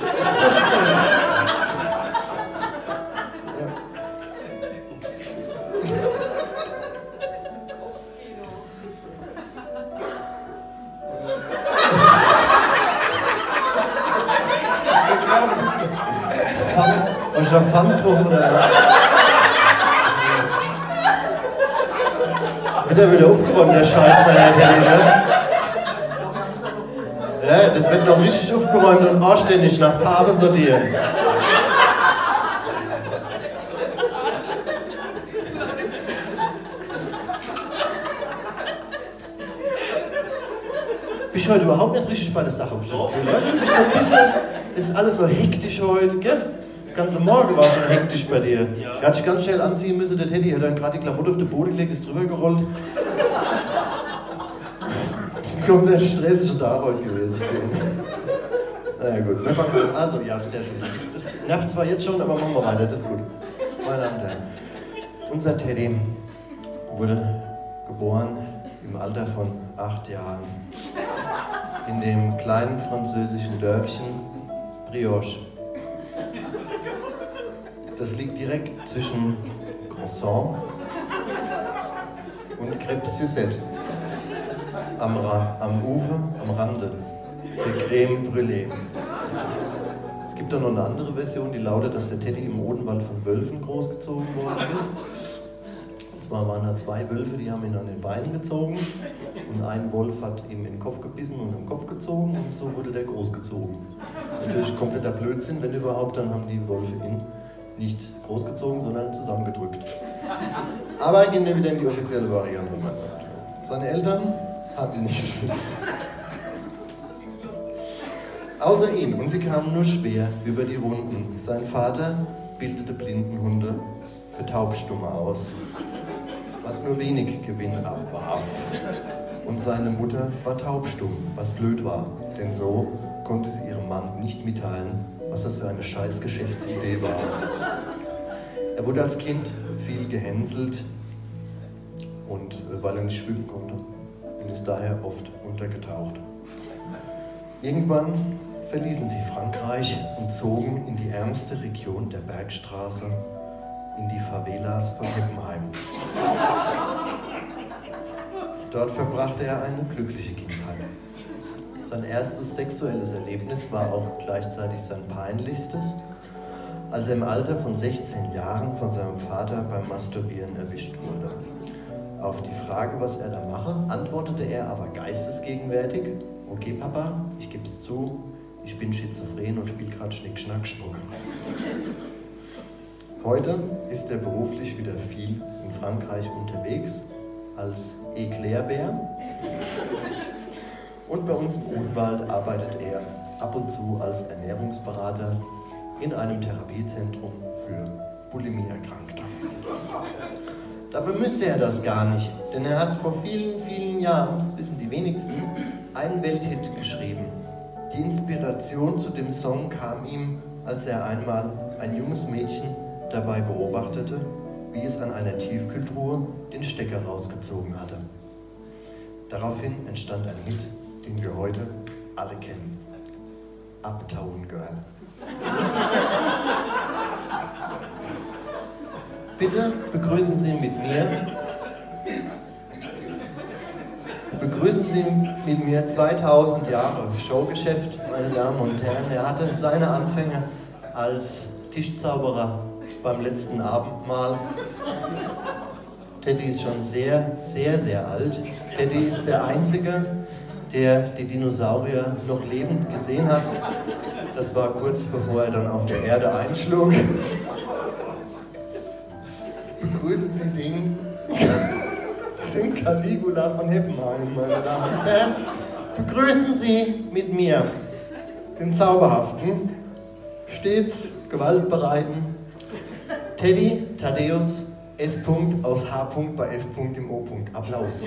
S2: Was ist da Pfand drauf oder was? Wird er wieder aufgeräumt, der Scheiß nachher, ne? Ja, das wird noch richtig aufgeräumt und anständig nach Farbe sortieren. Bist du heute überhaupt nicht richtig bei der Sache? Ich so ein bisschen, ist alles so hektisch heute, gell? Der ganze Morgen war schon hektisch bei dir. Ja. Er hat sich ganz schnell anziehen müssen, der Teddy hat dann gerade die Klamotte auf den Boden gelegt, ist drüber gerollt. Das ist ein komplett stressiger Tag heute gewesen. Naja gut, wir fangen an. Also ja, sehr schön. Das, ist, das nervt zwar jetzt schon, aber machen wir weiter, das ist gut. Meine Damen und Herren, unser Teddy wurde geboren im Alter von acht Jahren in dem kleinen französischen Dörfchen Brioche. Das liegt direkt zwischen Croissant und Crêpes Suzette. Am, am Ufer, am Rande der Crème Brûlée. Es gibt da noch eine andere Version, die lautet, dass der Teddy im Odenwald von Wölfen großgezogen worden ist. Und zwar waren da zwei Wölfe, die haben ihn an den Beinen gezogen. Und ein Wolf hat ihm in den Kopf gebissen und im Kopf gezogen und so wurde der großgezogen. Natürlich kompletter Blödsinn, wenn überhaupt, dann haben die Wölfe ihn nicht großgezogen, sondern zusammengedrückt. Aber gehen wir wieder in die offizielle Variante. Seine Eltern hatten nicht viel. Außer ihn, und sie kamen nur schwer über die Runden. Sein Vater bildete Blindenhunde für Taubstumme aus, was nur wenig Gewinn abwarf. Und seine Mutter war taubstumm, was blöd war, denn so konnte sie ihrem Mann nicht mitteilen, was das für eine scheiß Geschäftsidee war. Er wurde als Kind viel gehänselt und äh, weil er nicht schwimmen konnte und ist daher oft untergetaucht. Irgendwann verließen sie Frankreich und zogen in die ärmste Region der Bergstraße, in die Favelas von Heppenheim. Dort verbrachte er eine glückliche Kindheit. Sein erstes sexuelles Erlebnis war auch gleichzeitig sein peinlichstes, als er im Alter von sechzehn Jahren von seinem Vater beim Masturbieren erwischt wurde. Auf die Frage, was er da mache, antwortete er aber geistesgegenwärtig: Okay, Papa, ich geb's zu, ich bin schizophren und spiele gerade Schnick, Schnack, Schnuck. Heute ist er beruflich wieder viel in Frankreich unterwegs als Eclairbär. Und bei uns im Odenwald arbeitet er ab und zu als Ernährungsberater in einem Therapiezentrum für Bulimie-Erkrankte. Dabei müsste er das gar nicht, denn er hat vor vielen, vielen Jahren, das wissen die wenigsten, einen Welthit geschrieben. Die Inspiration zu dem Song kam ihm, als er einmal ein junges Mädchen dabei beobachtete, wie es an einer Tiefkühltruhe den Stecker rausgezogen hatte. Daraufhin entstand ein Hit, den wir heute alle kennen. Uptown Girl. Bitte begrüßen Sie mit mir, begrüßen Sie mit mir zweitausend Jahre Showgeschäft, meine Damen und Herren. Er hatte seine Anfänge als Tischzauberer beim letzten Abendmahl. Teddy ist schon sehr, sehr, sehr alt. Teddy ist der Einzige, der die Dinosaurier noch lebend gesehen hat. Das war kurz bevor er dann auf der Erde einschlug. Begrüßen Sie den, den Caligula von Heppenheim, meine Damen und Herren. Begrüßen Sie mit mir den zauberhaften, stets gewaltbereiten Teddy Thaddäus S. aus H. bei F. im O. Applaus.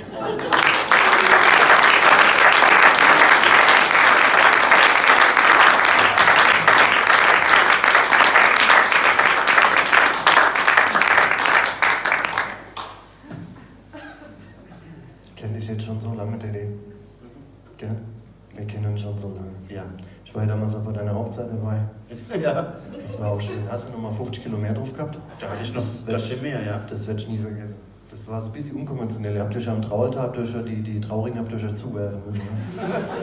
S2: Ich kenne dich jetzt schon so lange, Teddy. Gell? Wir kennen uns schon so lange.
S3: Ja.
S2: Ich war ja damals auch bei deiner Hochzeit dabei.
S3: Ja.
S2: Das war auch schön. Hast du noch mal fünfzig Kilo mehr drauf gehabt?
S3: Da hatte ich noch ganz schön mehr, ja.
S2: Das werde ich nie vergessen. Das war so ein bisschen unkonventionell. Ihr habt euch am Traualtar, habt euch ja die, die Trauringe habt euch ja zuwerfen müssen. Ne?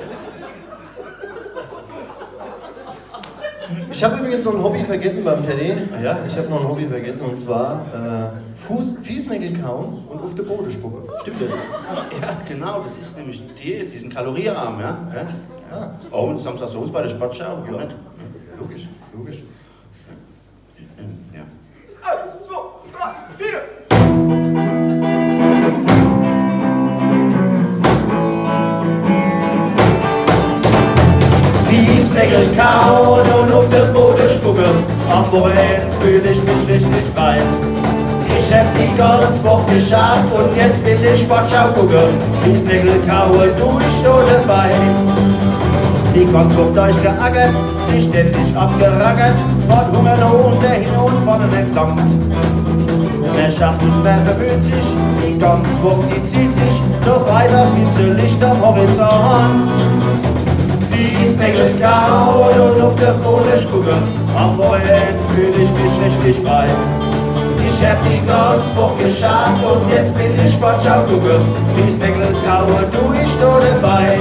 S2: Ich habe übrigens noch ein Hobby vergessen beim Teddy.
S3: Ja?
S2: Ich habe noch ein Hobby vergessen und zwar äh, Fuß, Fiesnägel kauen und auf der Boden spucken. Stimmt das?
S3: Ja, genau, das ist nämlich die, diesen kaloriearm, ja? Ja.
S2: Ja.
S3: Oh, und Samstags bei der Sportschau,
S2: Ja.
S3: ja.
S2: Logisch, logisch.
S3: Ja.
S1: Eins, zwei, drei, vier.
S3: Fiesnägel kauen und auf den Boden spucken. Am Wochenende fühle ich mich richtig frei. Ich hab die ganze Woche geschafft und jetzt will ich Sportschau gucken. Fiesnägel kauen, du ich nur dabei. Die ganze Woche durchgeackert, sich ständig abgerackert, hat Hunger noch unter hin und vorne nicht langt. Wer schafft und wer bemüht sich, die ganze Woche die zieht sich, doch weiter gibt's ein Licht am Horizont. Fiesnägel kauen und auf der Boden spucken, am Wochenende fühl ich mich richtig frei. Ich hab die ganze Woche geschafft und jetzt will ich Sportschau gucken. Fiesnägel kauen, du ich nur dabei.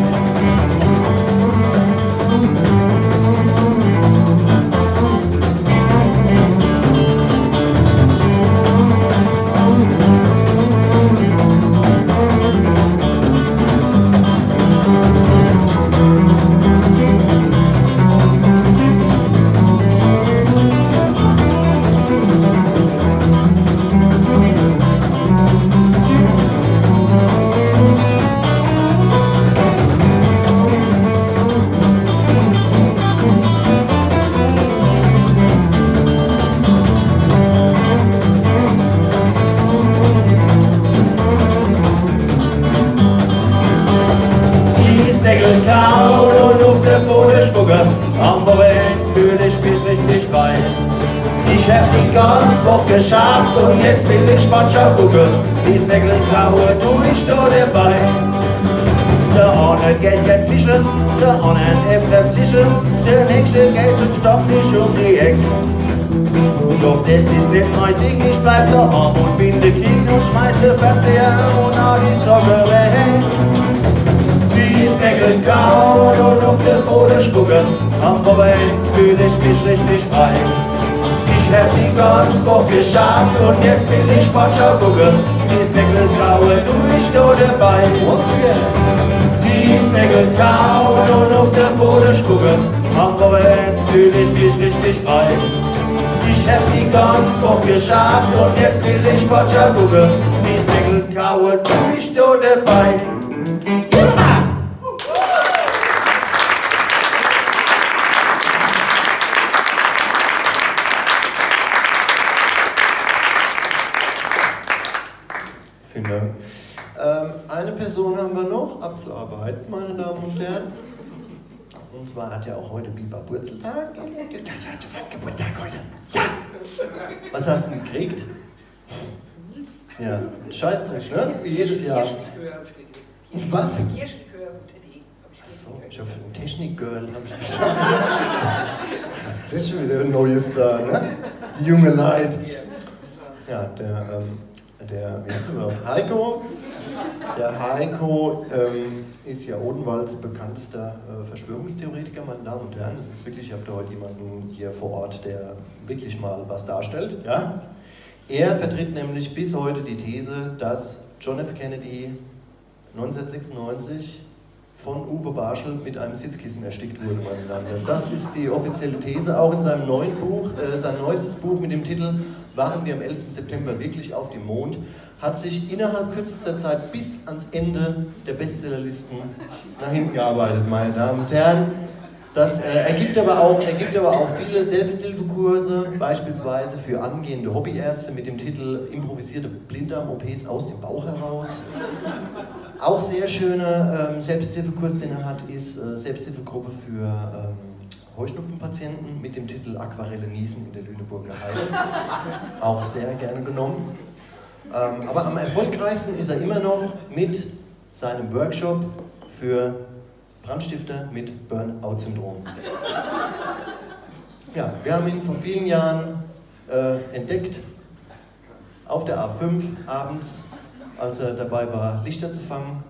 S3: Fiesnägel kauen und auf den Boden spucken, am Wochenende fühl ich mich richtig frei. Ich hab die ganze Woche geschafft und jetzt will ich Sportschau gucken. Fiesnägel kauen, tu ich nur dabei. Der eine geht gern fischen, der andere Äppler zischen, der nächste geht zum Stammtisch um die Ecke. Doch das ist nicht mein Ding, ich bleib daheim und bin der King und schmeiß den Fernseher und all die Sorge weg. Fiesnägel kauen und auf den Boden spucken, am Wochenende fühl ich mich richtig frei. Ich hab die ganze Woche geschafft und jetzt will ich Sportschau gucken. Fiesnägel kauen, tu ich nur dabei. Und wir Fiesnägel kauen und auf den Boden spucken, am Wochenende fühl ich mich richtig frei. Ich hab die ganze Woche geschafft und jetzt will ich Sportschau gucken. Fiesnägel kauen, tu ich nur dabei.
S2: Vielen Dank. Ähm, eine Person haben wir noch abzuarbeiten, meine Damen und Herren. Und zwar hat ja auch heute Biber Burzeltag. Das hat Geburtstag heute. Ja! Was hast du denn gekriegt? Nix. Ja, ein Scheißdreck, ne? Wie jedes Jahr.
S5: Kirschlikör habe ich gekriegt.
S2: Was?
S5: Kirschlikör von Teddy habe ich gekriegt.
S2: so, ich habe für ein Technik-Girl, habe ich gesagt. Was ist das schon wieder ein Neues da, ne? Die junge Leid. Ja, der, ähm, der, wie heißt er überhaupt? Heiko. Der Heiko ähm, ist ja Odenwalds bekanntester äh, Verschwörungstheoretiker, meine Damen und Herren. Das ist wirklich, ich habe da heute jemanden hier vor Ort, der wirklich mal was darstellt. Ja? Er vertritt nämlich bis heute die These, dass John F. Kennedy neunzehnhundertsechsundneunzig von Uwe Barschel mit einem Sitzkissen erstickt wurde, meine Damen und Herren. Das ist die offizielle These, auch in seinem neuen Buch, äh, sein neuestes Buch mit dem Titel Waren wir am elften September wirklich auf dem Mond? Hat sich innerhalb kürzester Zeit bis ans Ende der Bestsellerlisten nach hinten gearbeitet, meine Damen und Herren. Das äh, ergibt, aber auch, ergibt aber auch viele Selbsthilfekurse, beispielsweise für angehende Hobbyärzte mit dem Titel Improvisierte Blinddarm-O Ps aus dem Bauch heraus. Auch sehr schöner ähm, Selbsthilfekurs, den er hat, ist äh, Selbsthilfegruppe für ähm, Heuschnupfenpatienten mit dem Titel Aquarelle Niesen in der Lüneburger Heide. Auch sehr gerne genommen. Ähm, aber am erfolgreichsten ist er immer noch mit seinem Workshop für Brandstifter mit Burnout-Syndrom. Ja, wir haben ihn vor vielen Jahren äh, entdeckt, auf der A fünf abends, als er dabei war, Lichter zu fangen.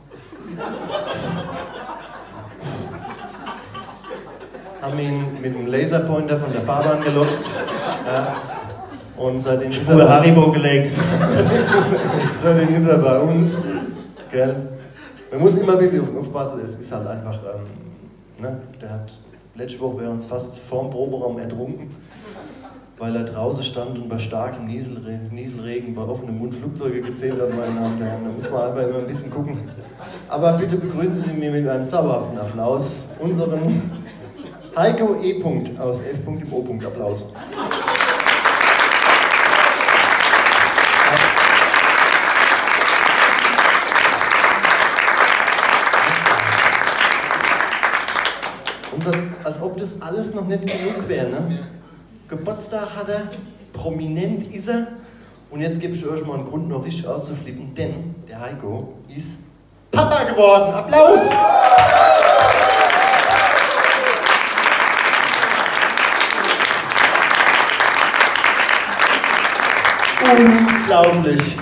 S2: Haben ihn mit einem Laserpointer von der Fahrbahn gelockt. Ja. Und seitdem ist, er,
S3: Haribo gelegt.
S2: seitdem ist er bei uns. Gell? Man muss immer ein bisschen aufpassen, es ist halt einfach, ähm, ne? Der hat letzte Woche bei uns fast vorm Proberaum ertrunken, weil er draußen stand und bei starkem Nieselre Nieselregen bei offenem Mund Flugzeuge gezählt hat, meine Damen und Herren. Da muss man einfach immer ein bisschen gucken. Aber bitte begrüßen Sie mir mit einem zauberhaften Applaus unseren Heiko E. aus F. im O. Applaus. Und das, als ob das alles noch nicht genug wäre, ne? Geburtstag hat er, prominent ist er, und jetzt gebe ich euch mal einen Grund, noch richtig auszuflippen, denn der Heiko ist Papa geworden. Applaus! Unglaublich!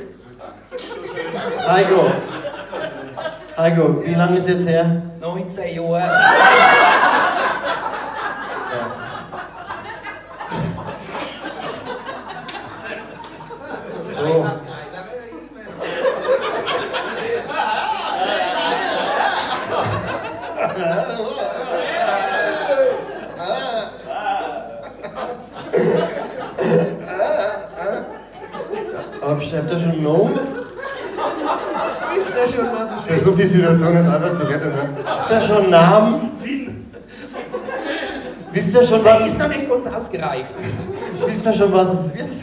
S2: Heiko, Heiko, wie lange ist jetzt her?
S5: neunzehn Jahre.
S2: Ja. So. Aber schreibt er schon No?
S4: Wisst ihr schon, was
S2: Ich
S4: es ist?
S2: versuche die Situation jetzt einfach zu retten. Ne? Habt ihr schon einen Namen? Wisst ihr schon, was
S5: Das
S2: es
S5: ist noch nicht ganz ausgereift.
S2: Wisst ihr schon, was es wird?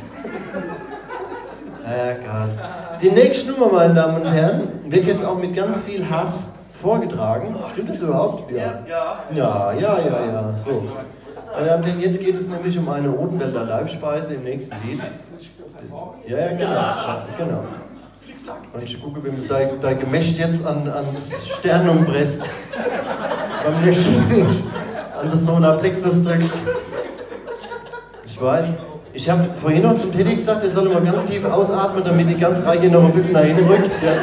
S2: Ja, egal. Die nächste Nummer, meine Damen und Herren, wird jetzt auch mit ganz viel Hass vorgetragen. Stimmt das überhaupt? Ja. Ja, ja, ja, ja. So. Meine Damen und Herren, jetzt geht es nämlich um eine Odenwälder Live-Speise im nächsten Lied. Ja, ja, genau. Ja, genau. Und ich gucke, wie du dein, dein Gemächt jetzt an, ans Sternum presst. Beim nächsten Lied an das Solarplexus drückst. Ich weiß. Ich habe vorhin noch zum Teddy gesagt, er soll immer ganz tief ausatmen, damit die ganze Reihe noch ein bisschen nach hinten rückt. Ja.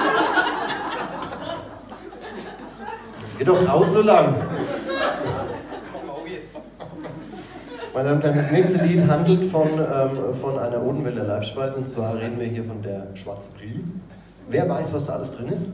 S2: Geht doch raus so lang. Meine Damen und Herren, das nächste Lied handelt von, ähm, von einer Odenwälder Live-Speise, und zwar reden wir hier von der Schwarze Brie. Wer weiß, was da alles drin ist?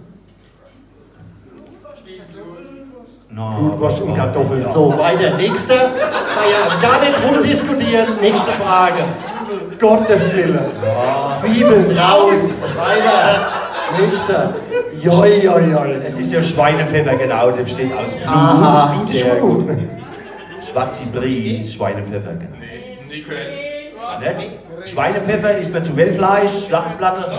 S3: No,
S2: Blutwurst und Kartoffeln. So, weiter. Nächster. Naja, gar nicht rumdiskutieren. Nächste Frage. Gottes Willen. Zwiebeln raus. Weiter. Nächster. Joi, joi, joi.
S3: Es ist ja Schweinepfeffer, genau, das besteht aus Blut.
S2: Aha,
S3: Blut ist
S2: sehr
S3: schon gut.
S2: gut.
S3: Schwarze Brie ist Schweinepfeffer, genau.
S1: Nee, gehört.
S3: Nicht? Schweinepfeffer ist mir zu Wellfleisch, Schlachtenplatte.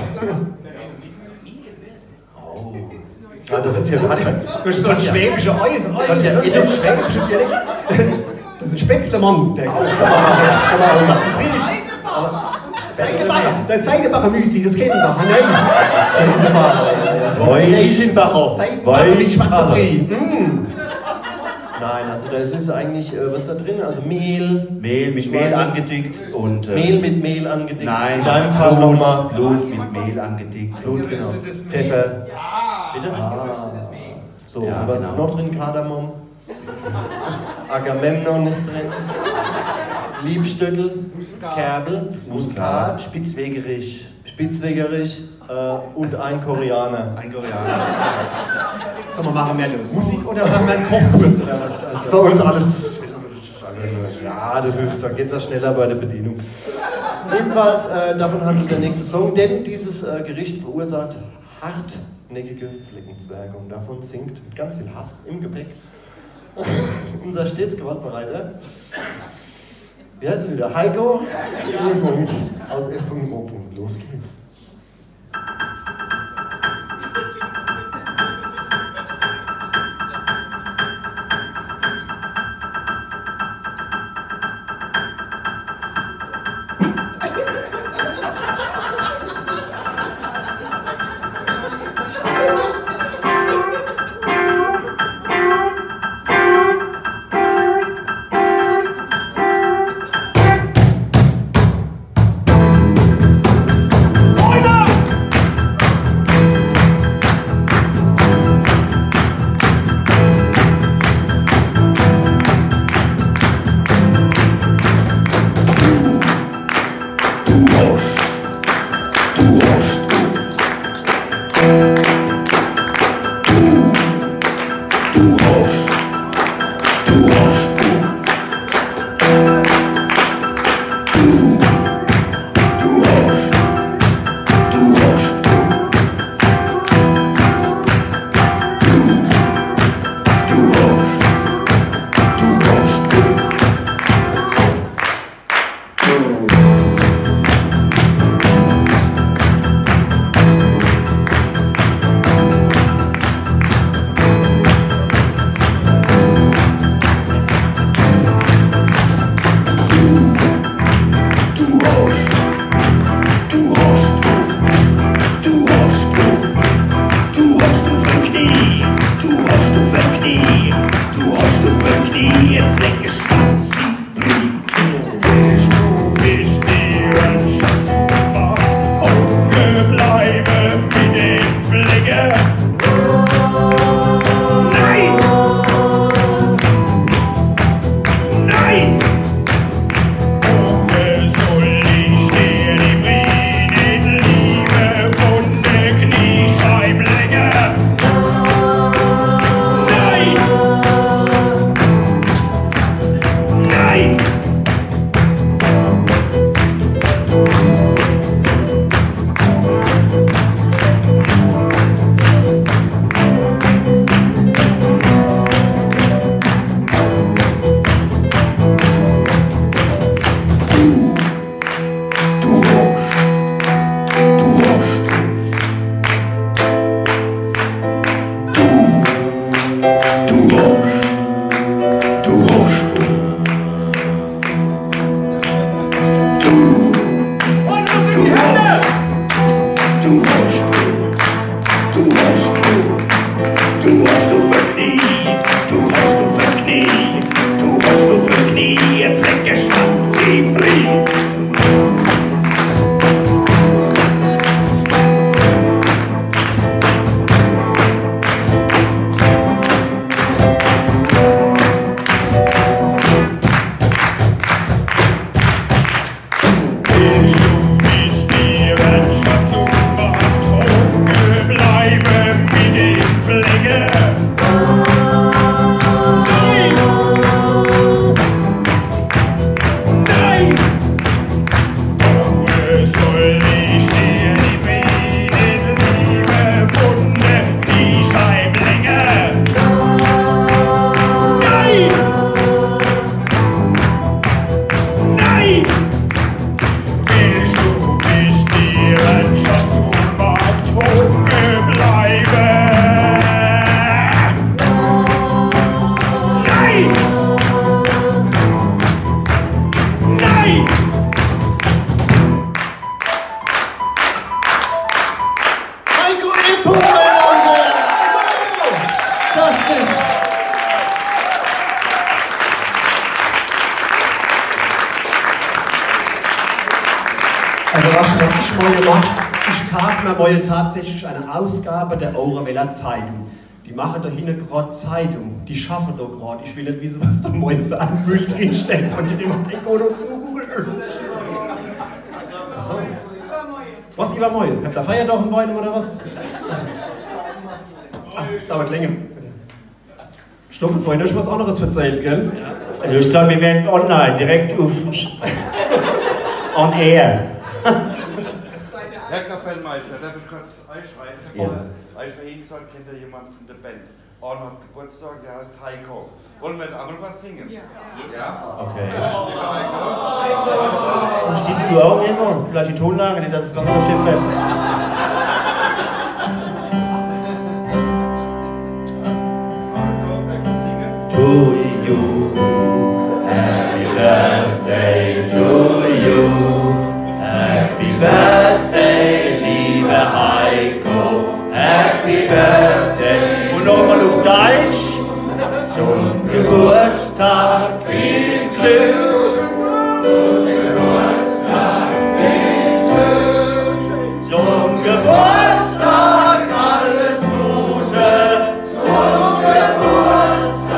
S3: Oh.
S2: Ja, das ist ja
S5: Das ist so ein schwäbischer Ei.
S2: Hat ja
S5: Das ist ein schwäbischer Dialekt. Das ist ein Spätzlemann. Der Seidenbacher. Der Seidenbacher Müsli, das kennen wir. Nein.
S2: Seidenbacher. Seidenbacher.
S5: Seidenbacher mit schwarzer Brie.
S2: Also da ist es eigentlich, äh, was ist da drin? Also Mehl.
S3: Mehl mit
S2: Schweine.
S3: Mehl angedickt und... Äh,
S2: Mehl mit Mehl angedickt.
S3: Nein,
S2: in deinem Fall
S3: Blut,
S2: nochmal.
S3: Blut mit Mehl angedickt.
S2: Blut, genau.
S3: Pfeffer. Bitte?
S2: Ah, so,
S3: Ja,
S2: und was
S3: genau.
S2: ist noch drin? Kardamom. Agamemnon ist drin. Liebstöckel. Kerbel.
S3: Muskat, Spitzwegerich.
S2: Spitzwegerich äh, und ein Koreaner.
S3: Ein Koreaner.
S1: Sollen wir machen mehr Musik oder machen wir einen Kochkurs oder was?
S2: Das ist
S1: Also,
S2: bei uns alles. Also, ja, das ist, da geht es ja schneller bei der Bedienung. Jedenfalls, äh, davon handelt der nächste Song, denn dieses äh, Gericht verursacht hartnäckige Fleckenzwerge und davon singt mit ganz viel Hass im Gepäck unser stets gewaltbereiter, wie heißt er wieder? Heiko E. aus F und O. Los geht's.
S5: Also weißt du, was ich morgen mache? Ich kaufe mir morgen tatsächlich eine Ausgabe der Aureweller Zeitung. Die machen da hinten gerade Zeitung. Die schaffen da gerade. Ich will nicht wissen, was da morgen für ein Müll drinsteckt und die immer Echo dazu googeln. So. Was über morgen? Habt ihr Feiertag in Weinem oder was? Ach, es dauert länger. Stoffel, vorhin hast du was anderes erzählt, gell?
S3: Also ich sage, wir werden online, direkt auf on air.
S6: Herr Kapellmeister, darf ich kurz einschreiten? Ich habe ja. euch vorhin gesagt, kennt ihr jemanden von der Band? Arno hat Geburtstag, der heißt Heiko. Wollen wir auch noch was singen? Ja. Ja?
S3: Okay. Und stimmst du auch irgendwo? Vielleicht die Tonlage, nicht, dass es ganz so schön wird. To you, happy birthday to you, happy birthday, lieber Heiko, happy birthday. Und nochmal auf Deutsch, zum Geburtstag viel Glück, zum Geburtstag viel Glück, zum Geburtstag alles Gute, zum Geburtstag.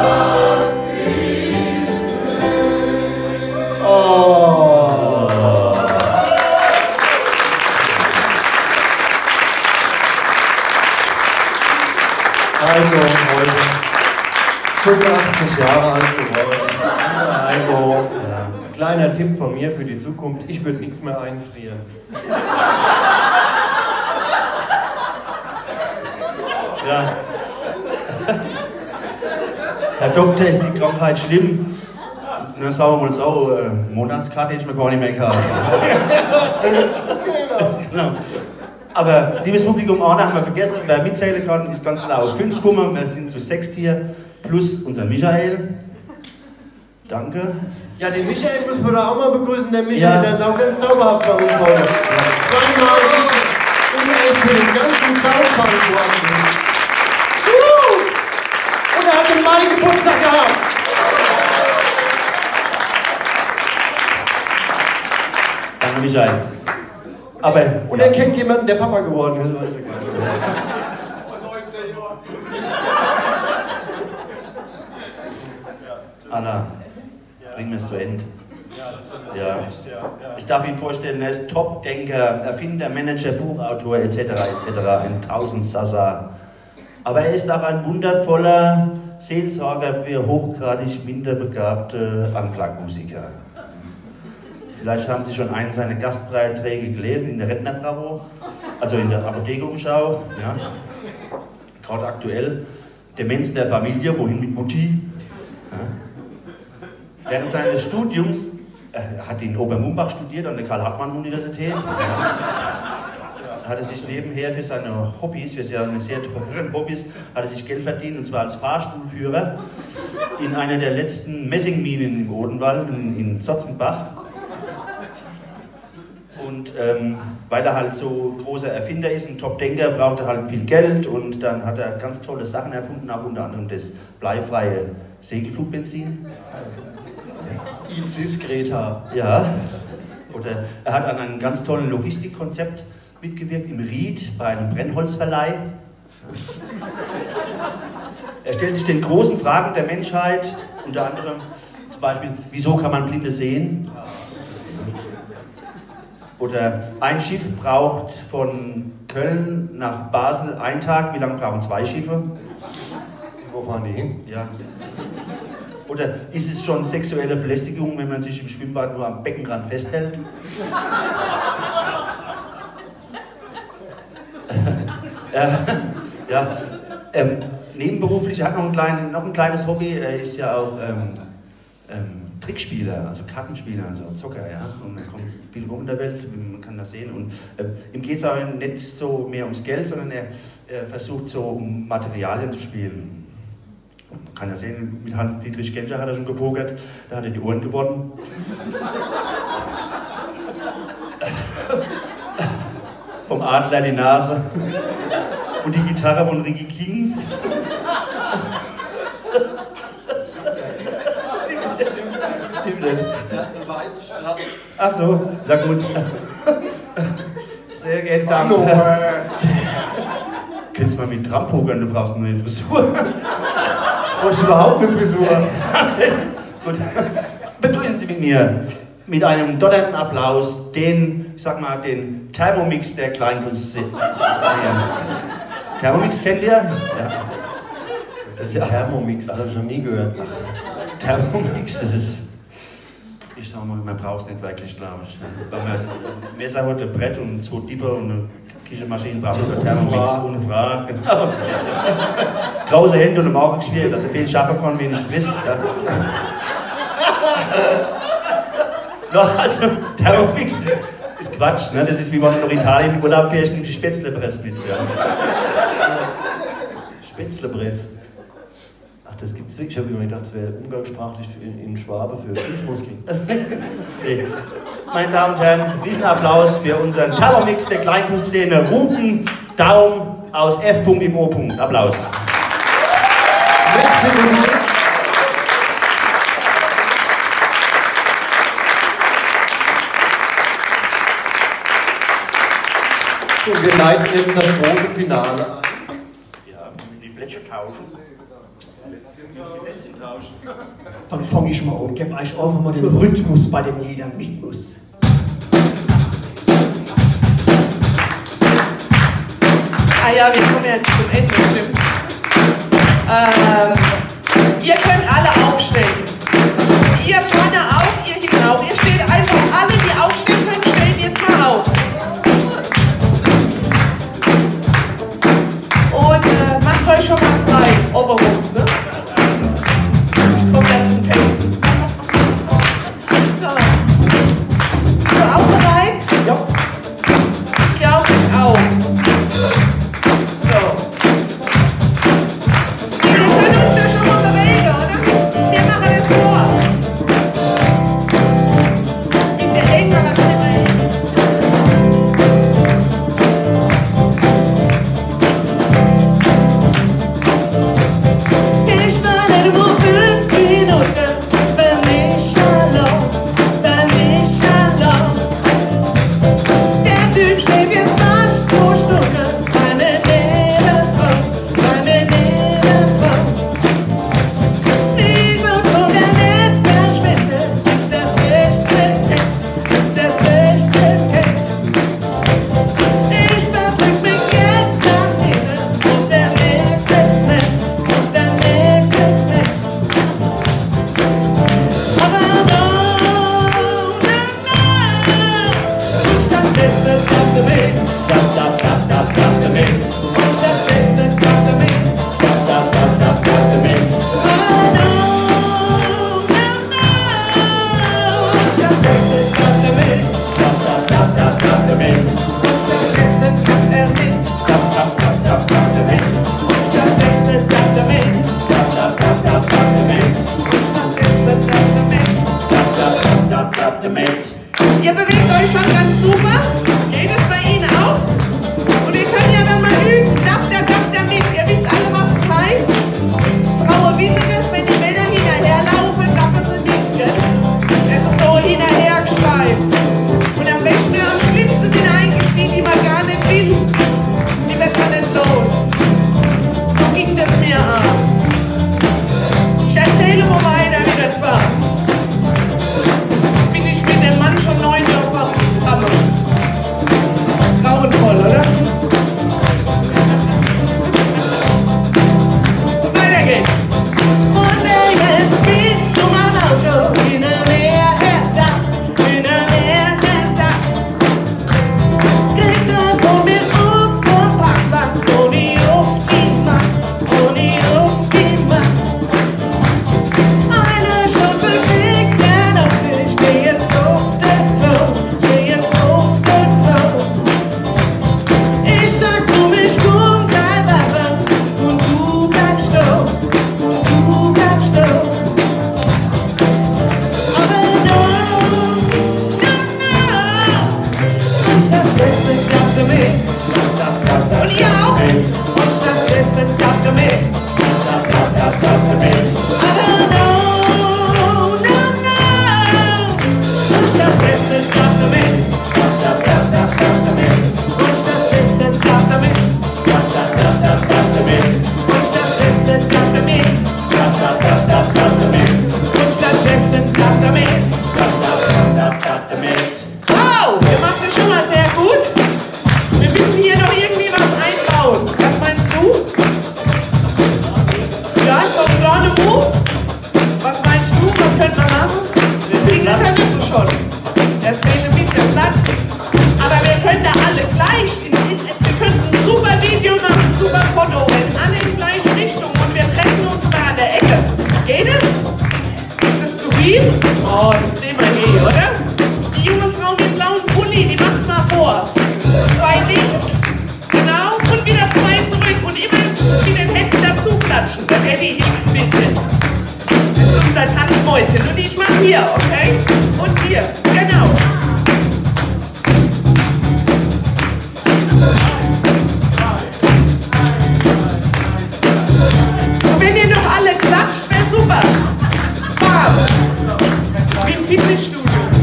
S2: Heiko, heute fünfundachtzig Jahre alt geworden. Heiko, kleiner Tipp von mir für die Zukunft, ich würde nichts mehr einfrieren.
S3: Ja. Herr Doktor, ist die Krankheit schlimm? Na, sagen wir mal so, äh, Monatskarte ist mir gar nicht mehr gehabt. Genau. Aber, liebes Publikum, Arne haben wir vergessen, wer mitzählen kann, ist ganz laut. Fünf Kummer, wir sind zu sechs hier, plus unser Michael. Danke.
S2: Ja, den Michael müssen wir da auch mal begrüßen. Der Michael,
S3: Ja.
S2: der ist auch ganz zauberhaft bei uns heute. Zweimal ich und er ist für den ganzen Sound verantwortlich. Und er hat den Mai Geburtstag gehabt.
S3: Danke, Michael. Aber,
S2: Und er kennt jemanden, der Papa geworden ist. Weiß ich gar nicht.
S3: Anna, bringen wir es zu Ende. Ja. Ich darf Ihnen vorstellen, er ist Top-Denker, Erfinder, Manager, Buchautor et cetera et cetera. Ein Tausendsassa. Aber er ist auch ein wundervoller Seelsorger für hochgradig minderbegabte Anklangmusiker. Vielleicht haben Sie schon einen seiner Gastbeiträge gelesen in der Rentnerbravo, also in der Apothekenumschau. Ja. Gerade aktuell. Demenz in der Familie, wohin mit Mutti? Ja. Während seines Studiums, er hat in Obermumbach studiert an der Karl-Hartmann-Universität. Ja. Hat er sich nebenher für seine Hobbys, für seine sehr teuren Hobbys, hat er sich Geld verdient, und zwar als Fahrstuhlführer in einer der letzten Messingminen im Odenwald, in, in Zotzenbach. Und ähm, weil er halt so großer Erfinder ist, ein Top-Denker, braucht er halt viel Geld, und dann hat er ganz tolle Sachen erfunden, auch unter anderem das bleifreie Segelflugbenzin.
S2: Icis Greta.
S3: Ja. Oder er hat an einem ganz tollen Logistikkonzept mitgewirkt im Ried bei einem Brennholzverleih. Er stellt sich den großen Fragen der Menschheit, unter anderem zum Beispiel, wieso kann man Blinde sehen? Oder ein Schiff braucht von Köln nach Basel einen Tag, wie lange brauchen zwei Schiffe?
S2: Wo fahren die hin?
S3: Ja. Oder ist es schon sexuelle Belästigung, wenn man sich im Schwimmbad nur am Beckenrand festhält? äh, ja, ähm, nebenberuflich, er hat noch ein, klein, noch ein kleines Hobby, er ist ja auch ähm, ähm, Trickspieler, also Kartenspieler, also Zocker, ja. Und er kommt viel rum in der Welt, man kann das sehen. Und äh, ihm geht es auch nicht so mehr ums Geld, sondern er, er versucht so um Materialien zu spielen. Man kann ja sehen, mit Hans-Dietrich Genscher hat er schon gepokert, da hat er die Ohren gewonnen. Vom Adler die Nase. Und die Gitarre von Ricky King. Stimmt das?
S2: Der hat eine weiße Straße.
S3: Ach so, na gut. geehrte Damen und Herren. Kennst du mal mit Tram pokern, du brauchst eine neue Frisur.
S2: Du brauchst überhaupt eine Frisur.
S3: Gut. Begrüßen Sie mit mir mit einem donnernden Applaus den, ich sag mal, den Thermomix der Kleinkunstszene. Thermomix kennt ihr? Ja.
S2: Das ist ja Thermomix, das habe ich noch nie gehört.
S3: Ach, Thermomix, das ist. Ich sag mal, man braucht es nicht wirklich, glaube ich. Weil man ein Messer hat, ein Brett und zwei Dipper und eine Küchenmaschine braucht man für Thermomix, ohne Frage. Genau. Große Hände und im Auge schwierig, dass er viel schaffen kann, wenig frisst. Ja. No, also, Thermomix ist, ist Quatsch, ne? Das ist wie wenn du nach Italien in Urlaub fährst und nimmst die Spätzlepresse mit. Ja.
S2: Spätzlepresse. Ach, das gibt's wirklich. Ich habe immer gedacht, das wäre umgangssprachlich in, in Schwabe für Kitzmuskeln.
S3: Nee. Meine Damen und Herren, Riesenapplaus für unseren Thermomix der Kleinkunstszene. Ruben Daum aus F. im O. Applaus.
S2: So, wir leiten jetzt das große Finale ein.
S3: Ja, die Plätze tauschen. Die Plätzchen tauschen.
S5: Dann fange ich mal an. Gib euch einfach mal den Rhythmus, bei dem jeder mit muss.
S4: Ah ja, wir kommen jetzt zum Ende, stimmt. Ähm, ihr könnt alle aufstehen. Ihr vorne auch, ihr hinten auch. Ihr steht einfach alle, die aufstehen können, stehen jetzt mal auf. Und äh, macht euch schon mal frei, Oberhof, ne? Ich komme dann zum Testen. So. Bist du auch bereit?
S5: Ja.
S4: Ich glaube, ich auch. So. Wir können uns ja schon mal bewegen, oder? Wir machen es vor. Bis ihr irgendwann was mit rein. Ich war nicht nur fünf Minuten für mich allein, für mich allein. Der Typ steht jetzt fast zwei Stunden bei mir nebenan, bei mir nebenan. Wieso kommt er nicht mehr schwinden, bis der Beste kennt, bis der Beste kennt. Ich verdrück mich jetzt nach hinten und der merkt es nicht, und der merkt es nicht. Aber no, no, no, und stattdessen kommt er mit,
S3: Tap, tap, tap, tap, tap, damit.
S4: und stattdessen kommt er mit.
S3: Tap, tap, tap, tap, tap, damit.
S4: Oh no, no, no, und stattdessen kommt er mit,
S3: Tap, tap, tap, tap, tap, damit.
S4: und stattdessen kommt er mit,
S3: Tap, tap, tap, tap, tap, damit.
S4: und stattdessen kommt er mit,
S3: Tap, tap, tap, tap, tap, damit.
S4: und stattdessen kommt er mit.
S3: Tap, tap, tap, tap, tap, damit.
S4: Ihr bewegt euch schon ganz super. Geht es bei Ihnen auch? Und wir können ja dann mal üben. Dappt der, dappt der mit. Ihr wisst alle, was es heißt. Frauen wissen es, wenn die Männer hinterherlaufen, dappen sie mit, gell? Es ist so hinterhergeschleift. Und am besten, am schlimmsten sind eigentlich die, die man gar nicht will. Die wird man nicht los. So ging das mir an. Ich erzähle mal weiter, wie das war. Bin ich mit dem Mann schon neun Jahre zusammen. Grauenvoll, oder? können sie schon. Es fehlt ein bisschen Platz. Aber wir können da alle gleich, in, in, wir können ein super Video machen, ein super Foto, wenn alle in gleiche Richtung und wir treffen uns da an der Ecke. Geht es? Ist das zu viel? Oh, das nehmen wir hier, oder? Die junge Frau mit blauem Pulli, die macht's mal vor. Zwei links, genau, und wieder zwei zurück und immer mit den Händen dazu klatschen. Der Eddie hilft ein bisschen. Das ist unser Tanzmäuschen und ich mach hier, okay? Und hier, genau. Und wenn ihr noch alle klatscht, wäre super. Bam. Das ist wie im Fitnessstudio.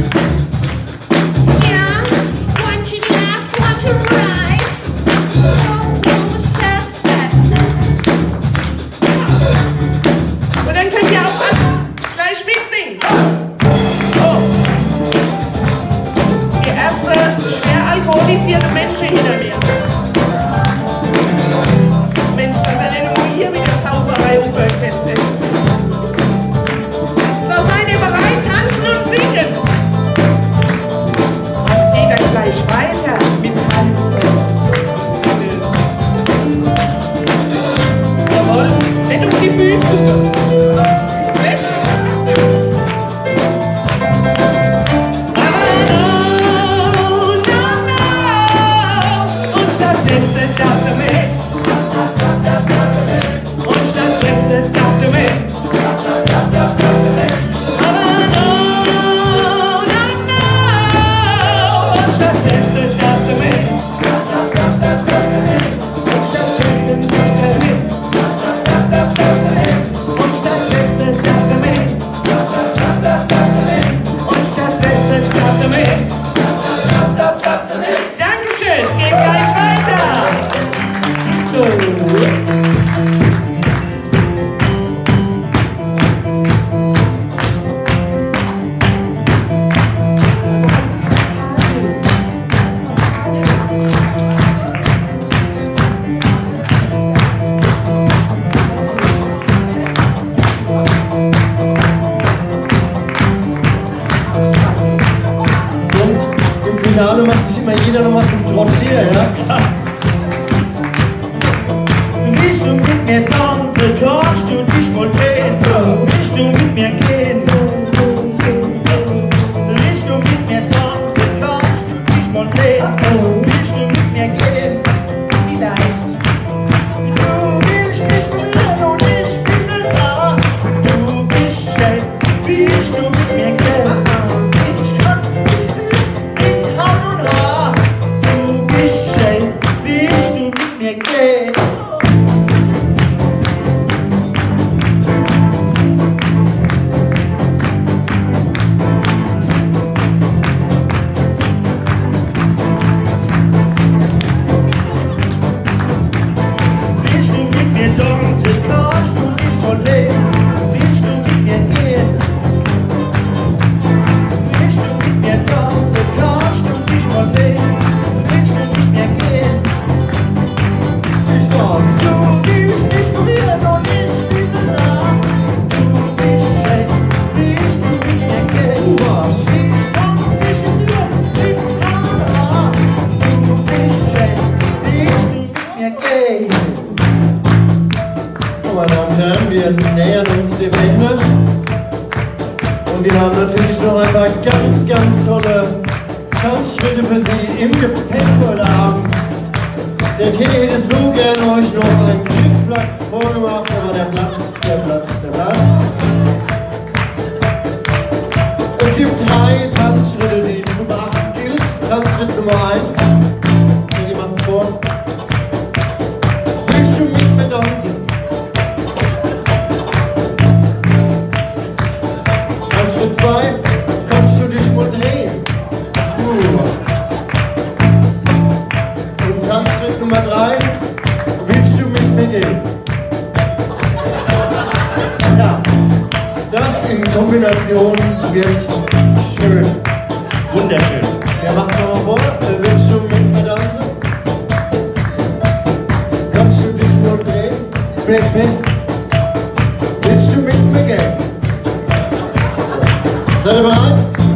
S4: Und dann könnt ihr auch alle gleich mitsingen. Oh. Die erste schwer alkoholisierte Menschen hinter mir. Mensch, das ist ja nur hier mit der Sauferei umgekennt. So, seid ihr bereit? Tanzen und singen. Es geht dann gleich weiter mit Tanzen. Jawohl, wenn du auf die Füße guckst. Dankeschön, es geht gleich weiter. Disco.
S2: Finale macht sich immer jeder nochmal zum Trottelier, ja? Willst du mit mir tanzen, kannst du dich mal drehen? Willst du mit mir gehen? Willst du mit mir tanzen, kannst du dich mal drehen? Willst du mit mir gehen?
S4: Vielleicht.
S2: Du willst mich berühren und ich bin es auch. Du bist schön, willst du mit mir gehen? Ich kann nicht Haut und Haar. Du bist schön, willst du mit mir gehen? Willst du mit mir tanzen, kannst du nicht mal leben? Willst du mit mir gehen? Willst du mit mir tanzen, kannst du nicht mal leben? Willst du mit mir gehen? Viel Spaß! Du willst mich berühren und ich bin es auch. Du bist schön, willst du mit mir gehen? Ich kann dich berühren mit Haut und Haar. Du bist schön, willst du mit mir gehen? So, meine Damen und Herren, wir nähern uns dem Ende. Und wir haben natürlich noch ein paar ganz, ganz tolle Tanzschritte für Sie im Gepäck heute Abend. Der Tee hätte so gern euch noch einen Flickflack vorgemacht, aber der Platz, der Platz, der Platz. Es gibt drei Tanzschritte, die es zu beachten gilt. Tanzschritt Nummer eins. Ihr macht's vor. Willst du mit mir tanzen? Tanzschritt zwei. Kannst du dich mal drehen? Und Tanzschritt Nummer drei. Willst du mit mir gehen? Ja. Das in Kombination wird schön.
S3: Wunderschön.
S2: Ja, mach mal vor, willst du mit mir tanzen? Kannst du dich nur drehen? Back, back. Willst du mit mir gehen? Seid ihr bereit?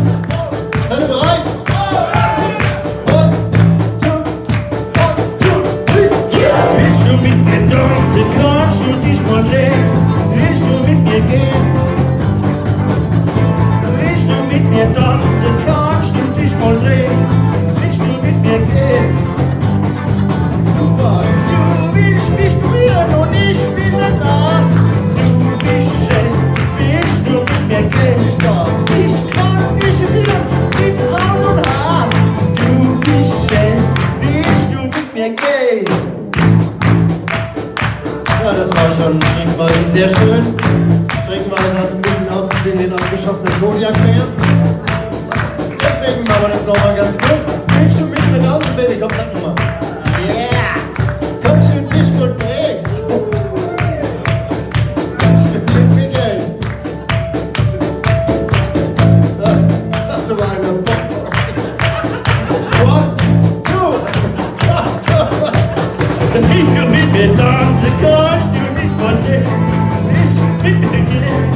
S2: mir tanzen, kannst du dich mal drehen, willst du mit mir gehen? Was? Du willst mich berühren und ich will das auch. Du bist schön, willst du mit mir gehen? Spaß, ich kann dich rühren mit Haut und Haar. Du bist schön, willst du mit mir gehen? Ja, das war schon streckenweise sehr schön. Streckenweise hast du ein bisschen ausgesehen wie ein abgeschossener Kodiakbär. Deswegen machen wir das nochmal ganz kurz. Willst du mit mir tanzen, Baby? Komm, sag nochmal. Yeah! Kannst du dich mal drehen? Kannst du mit mir gehen? Ach, du war eine Bock. One, two, wenn du mit mir tanzen kannst, du dich mal drehen. Willst du mit mir gehen?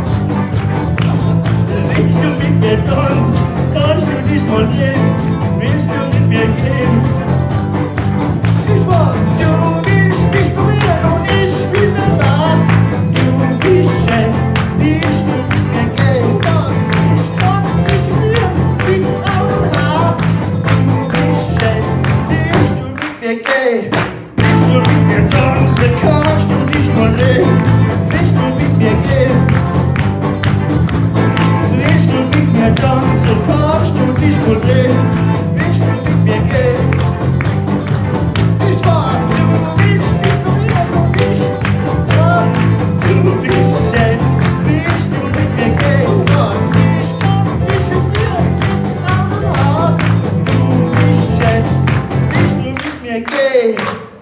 S2: Willst du mit mir tanzen? Kannst du dich mal drehen? Willst du mit mir gehen? Ich war, du willst mich berühren und ich will das auch. Du bist schön, willst du mit mir gehen? Ich kann dich rühren mit Haut und Haar. Du bist schön, willst du mit mir gehen? Willst du mit mir tanzen? Kannst du dich mal drehen? Willst du mit mir gehen? Willst du mit mir tanzen? Kannst du dich mal drehen? Willst du mit mir gehen? Ich war, du willst mich berühren und ich, ja, du bist schön, willst du mit mir gehen? Ich kann dich berühren mit Haut und Haar. Du bist schön, willst du mit mir gehen?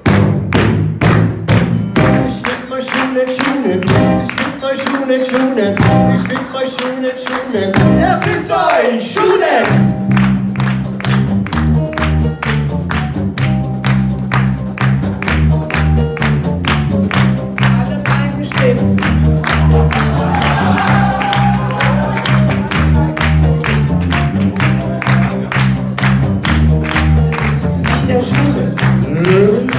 S2: Ich find mal schöne Schuhe, ich find mal schöne Schuhe, ich find mal schöne Schuhe. Er findet euch Schuhe.
S4: Alle bleiben stehen. In der Schule.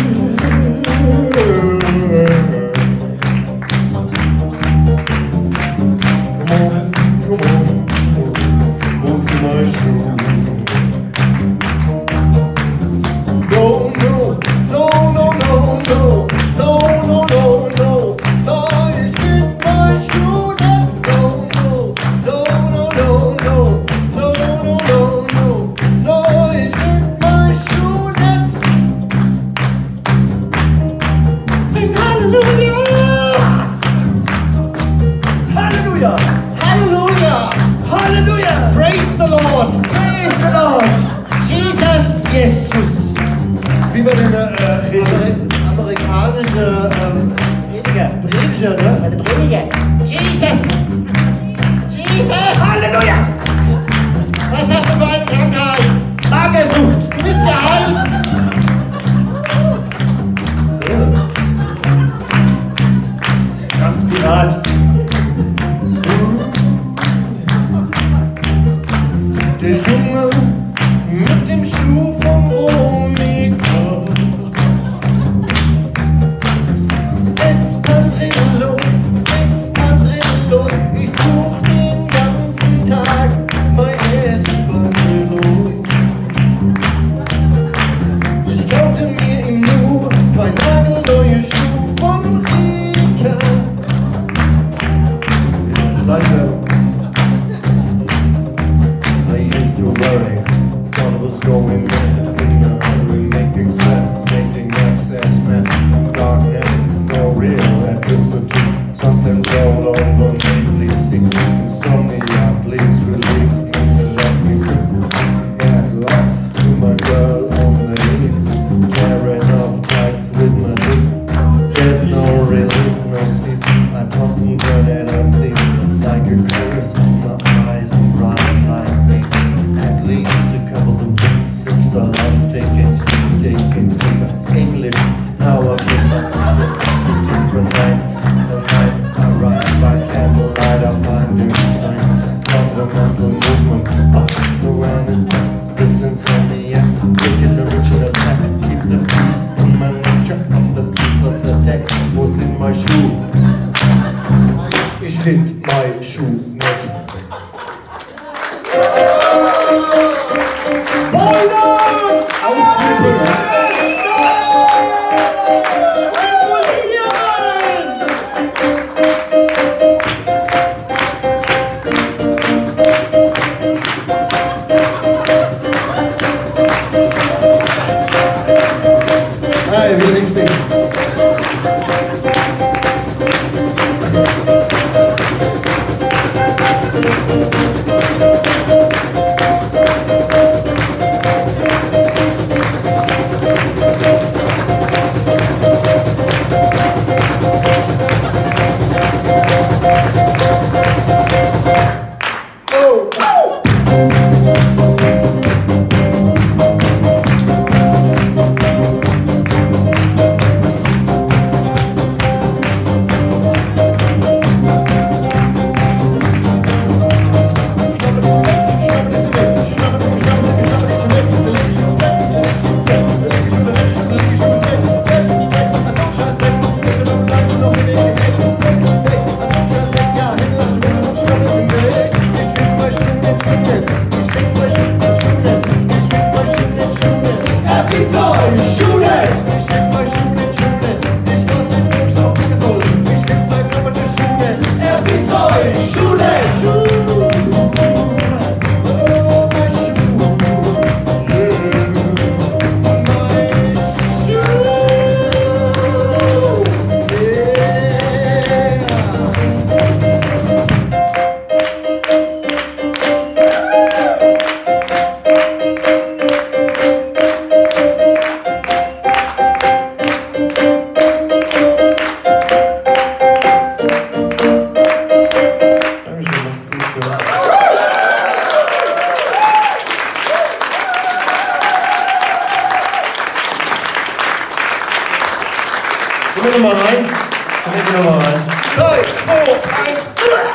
S2: What's my shoe? No, no, no, no, no, no, no, no, no, no. No, ich find my shoe. No, no, no, no, no, no, no, no, no, no. No, ich find my shoe. Sing Halleluja! Halleluja! Hallelujah! Hallelujah! Praise the Lord! Praise the Lord! Jesus! Jesus! Das ist wie bei den äh, amerikanischen ähm, Prediger. Prediger, ne? Bei den Prediger. Jesus! Jesus! Halleluja! Was hast du für eine Krankheit? Magersucht! Du bist geheilt! Das ist Transpirat. Der Junge mit dem Schuh von Ronika. S-Bahn-Drehen-los, S-Bahn-Drehen-los. Ich such den ganzen Tag bei S-Bahn-Drehen-los. Ich kaufte mir im Nu zwei nagelneue Schuhe von Rika. Schleichwerbung. I used to worry, thought it was going bad. Donut! Austritte! Hey, wie links nicht. Gehen wir nochmal rein. Gehen wir nochmal rein. drei, zwei, eins.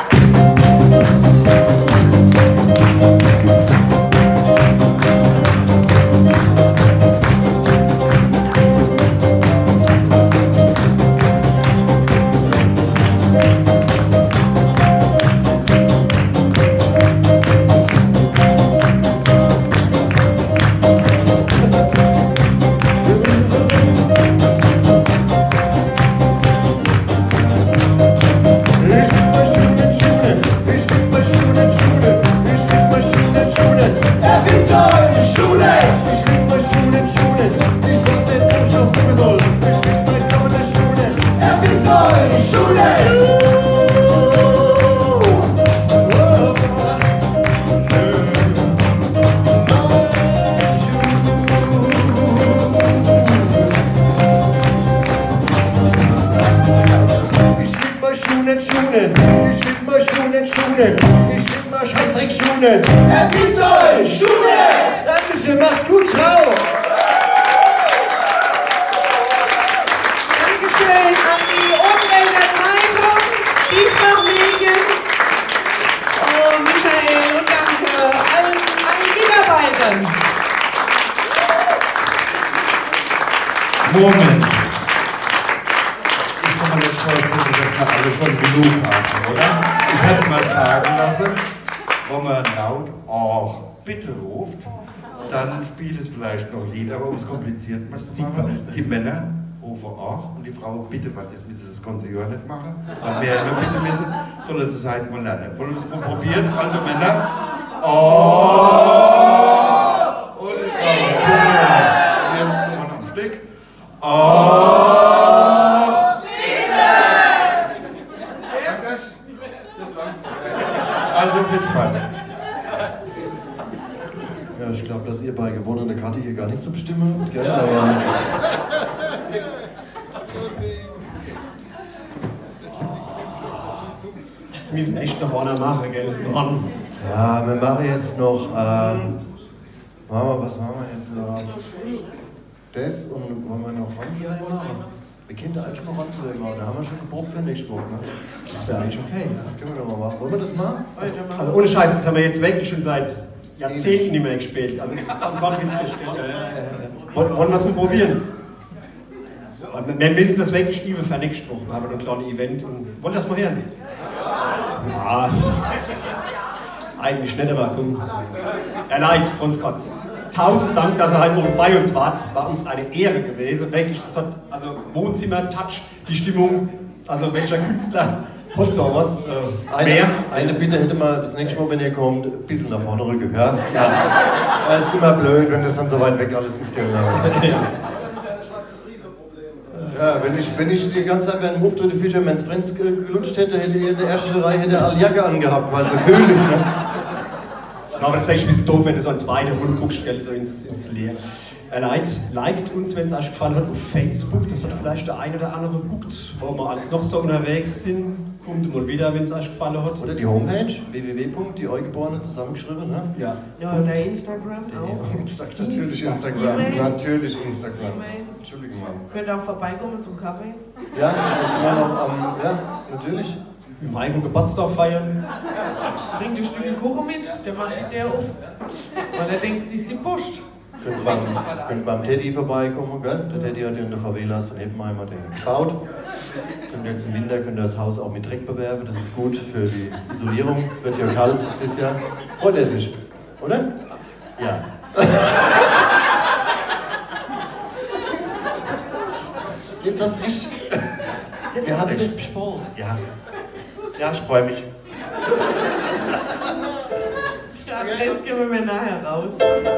S2: Ich will mal Schuhen, Schuhen, ich will mal Scheißdreck-Schuhen. Herr Vize, Schuhen! Dankeschön, mach's gut, ciao!
S4: Dankeschön an die Oberwälder Zeitung, Diesbach Medien, oh, Michael und danke allen, allen Mitarbeitern.
S6: Moment. Ich kann mir jetzt vorstellen, dass wir alle schon genug haben, oder? Ich hätte mal sagen lassen, wenn man laut auch bitte ruft, dann spielt es vielleicht noch Lieder, aber um es kompliziert zu machen. Die Männer rufen auch und die Frau bitte, weil das müssen sie das ganze Jahr nicht machen, weil wir nur bitte müssen, sollen sie seit mal lernen. Wollen wir es mal probieren? Also Männer. Oh! Und Frau. Jetzt nochmal am Stück. Oh! Also viel Spaß.
S2: Ja, ich glaube, dass ihr bei gewonnener Karte hier gar nichts zu bestimmen habt, gell? Aber
S5: jetzt müssen wir echt noch einer machen, gell? Ron.
S2: ja, wir machen jetzt noch, ähm, machen wir, was machen wir jetzt noch? Das und wollen wir noch Ranzley machen? Wir können eigentlich mal Ranzley machen, da haben wir schon geprobt für nächste Woche, ne?
S5: Das wäre eigentlich okay.
S2: Das können wir doch mal machen. Wollen wir das machen?
S5: Also, also ohne Scheiß, das haben wir jetzt wirklich schon seit Jahrzehnten nicht mehr gespielt. Also kommt witzig. Wollen wir es mal probieren? Und wir müssen das wirklich Stiefel für nächste Woche haben, ein kleines Event. Und wollen das mal hören? Ja. Eigentlich nicht, aber komm. Ja, leid, uns Gott. tausend Dank, dass ihr heute oben bei uns wart. Es war uns eine Ehre gewesen. Wirklich, das hat also Wohnzimmer-Touch, die Stimmung, also welcher Künstler hat sowas äh,
S2: eine,
S5: mehr.
S2: eine Bitte hätte mal das nächste Mal, wenn ihr kommt, ein bisschen nach vorne rücken. Ja? Ja. Das ist immer blöd, wenn das dann so weit weg alles ist. Genau. Ja, wenn ich, wenn ich die ganze Zeit während dem Auftritt die Fisherman's Friends gelutscht hätte, hätte ihr in der ersten Reihe hätte alle Jacke angehabt, weil es so kühl ist. Ne?
S5: Ja, aber das wäre ein bisschen doof, wenn du so einen zweiten Rund guckst, gell, so ins, ins Leere. Äh, Leute, liked uns, wenn es euch gefallen hat, auf Facebook. Das hat vielleicht der eine oder andere geguckt, wo wir als noch so unterwegs sind. Kommt mal wieder, wenn es euch gefallen hat.
S2: Oder die Homepage, w w w punkt die Eugeborene zusammengeschrieben. Ne?
S5: Ja.
S4: Ja, und der Instagram auch.
S2: Insta natürlich Instagram.
S4: E-Mail.
S2: Natürlich Instagram.
S4: E-Mail.
S2: Entschuldigung, Mann.
S4: Könnt ihr auch vorbeikommen zum Kaffee?
S2: Ja, das sind wir noch am. Ja, natürlich.
S5: Im Heiko Geburtstag feiern.
S4: Bringt ein Stück Kuchen mit, der macht die der auf. Weil er denkt, sie ist die Post.
S2: Könnt beim, könnt beim Teddy vorbeikommen, gell? Der Teddy hat in der Favelas von Eppenheim hat den gebaut. Könnt ihr jetzt im Winter könnt ihr das Haus auch mit Dreck bewerfen, das ist gut für die Isolierung. Es wird ja kalt dieses Jahr. Freut er sich, oder?
S5: Ja.
S2: Geht's auf frisch?
S4: Jetzt
S2: Wir haben
S4: ich.
S2: das besprochen.
S3: Ja. Ja, ich freue mich.
S4: Die Adresse geben wir nachher raus.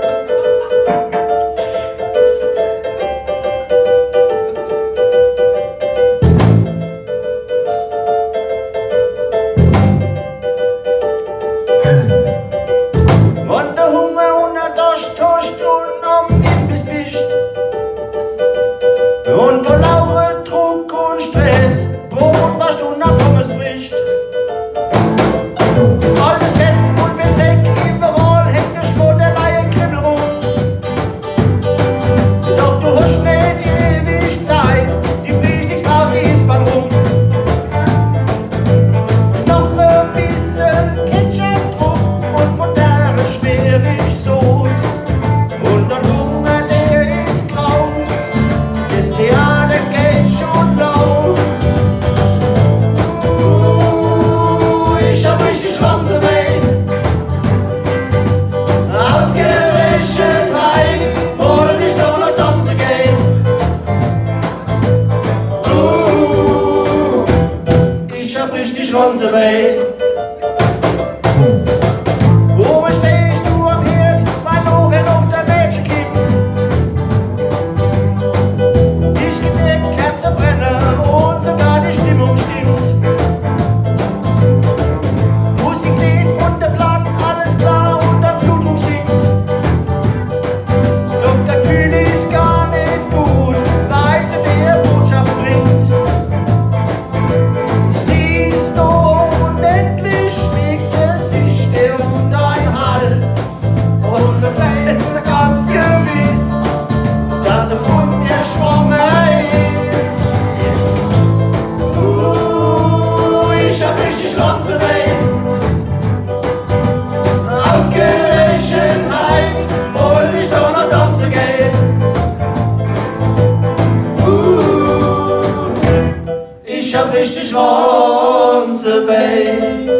S3: Und der Hunger und der Durst täuscht und um ihn bis bist. Und vor lauter Druck und Stress, Brot, was du nach Pommes bricht. Alles hängt und wird weg, überall hängt der Schmodderlei im Kribbel rum. Doch du hast nicht ewig Zeit, die fliegt nichts raus, die ist bald rum. Noch ein bisschen Ketchup drum und Butter, schwierig Soße. Und der Hunger, der ist graus, das Theater geht schon los. Uh, ich hab richtig Schwanze weh. Ausgerechnet heim, wollte ich doch noch tanzen gehen. Uh, ich hab richtig Schwanze weh. Oben stehst du am Herd, weil nachher noch der Mädchen kickt. Ich geb dir Kerze brennen und sogar die Stimmung stimmt. Musik lied von der Blatt, alles klar und der Blutung sinkt. Doch der Kühle ist gar nicht gut, weil sie dir Botschaft bringt. Siehst du, unendlich schmiegt sie sich dir um dein Hals. Und dann weiß sie ganz gewiss, dass sie von dir schwanger ist. Uh, ich hab richtig Schwanze weh. Ausgerechenheit, wollte ich doch noch tanzen gehen. Uh, ich hab richtig Schwanze weh.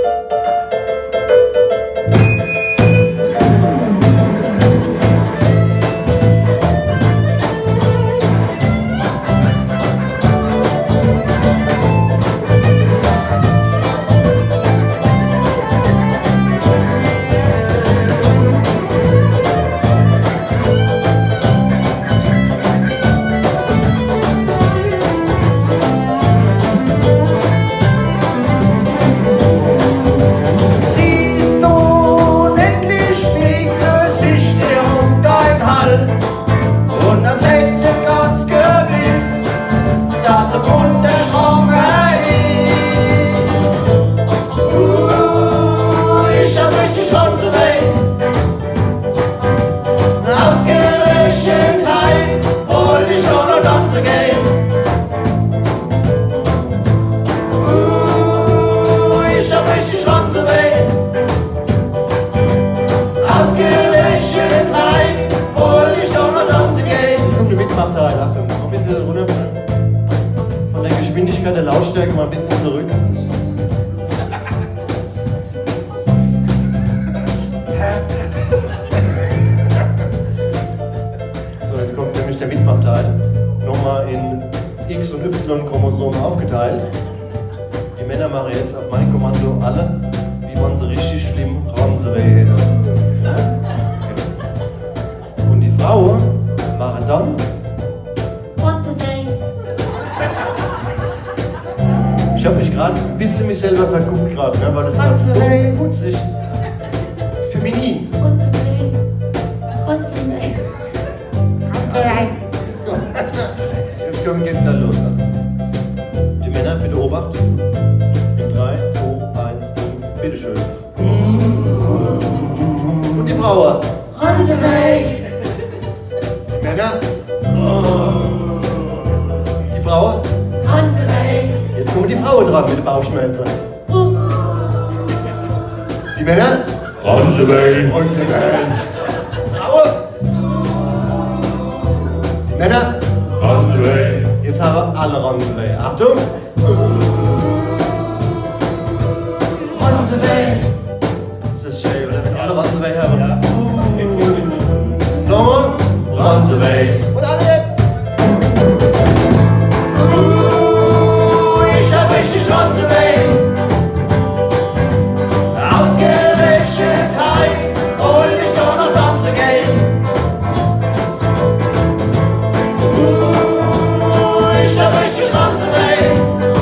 S3: Siehst du, endlich schmiegt sie sich dir um dein Hals. Und dann sagt sie ganz gewiss, dass sie von der schwanger ist. Uh, ich hab richtig Schwanze weh. Ausgerechenheit, wollte ich doch noch tanzen gehen. Uh, ich hab richtig Schwanze weh. Ausgerechenheit, wollte ich doch noch tanzen gehen.
S2: Jetzt kommt eine Mitmachterei, Achtung, noch ein bisschen runter von der Geschwindigkeit der Lautstärke mal ein bisschen zurück. Y-Chromosom aufgeteilt. Die Männer machen jetzt auf mein Kommando alle, wie man sie richtig schlimm ranzewehen. Und die Frauen machen dann Ich habe mich gerade ein bisschen in mich selber verguckt gerade, ne, weil das war so putzig. Feminin. Jetzt kommen geht's gleich los. Die Männer, bitte Obacht. In drei, zwei, eins, bitteschön. Und die Frauen. Die Männer. Die Frauen. Jetzt kommen die Frauen dran mit den Bauchschmerzen. Die Männer?
S7: Ranzewey.
S2: Und die Männer. Frauen? Die Männer?
S7: Ranzewey.
S2: Jetzt haben wir alle Ranzewey. Achtung! Ranzewey! Ist das schön, oder? Wenn alle Ranzewey haben. Ja. Nochmal? Ranzewey. Und alle jetzt! Richtig Ranzewey, Ausgerichtetheit, hol dich doch noch tanzen gehen. Uh, ich hab richtig Ranzewey,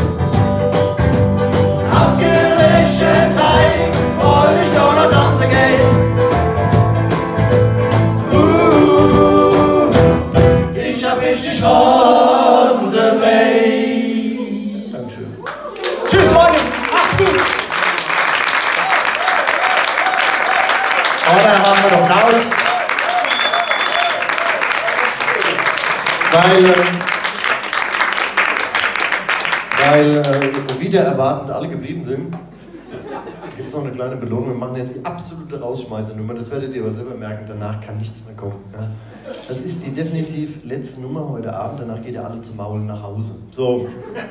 S2: Ausgerichtetheit, hol dich doch noch tanzen gehen. Uh, ich hab richtig Ranzewey. Tschüss, Freunde! Achtung!
S3: Oder haben wir noch raus?
S2: Weil, äh, weil äh, wieder erwartend alle geblieben sind, gibt es noch eine kleine Belohnung. Wir machen jetzt die absolute Rausschmeißernummer. Das werdet ihr aber selber merken, danach kann nichts mehr kommen. Ja? Das ist die definitiv letzte Nummer heute Abend, danach geht ihr alle zum Maul nach Hause. So.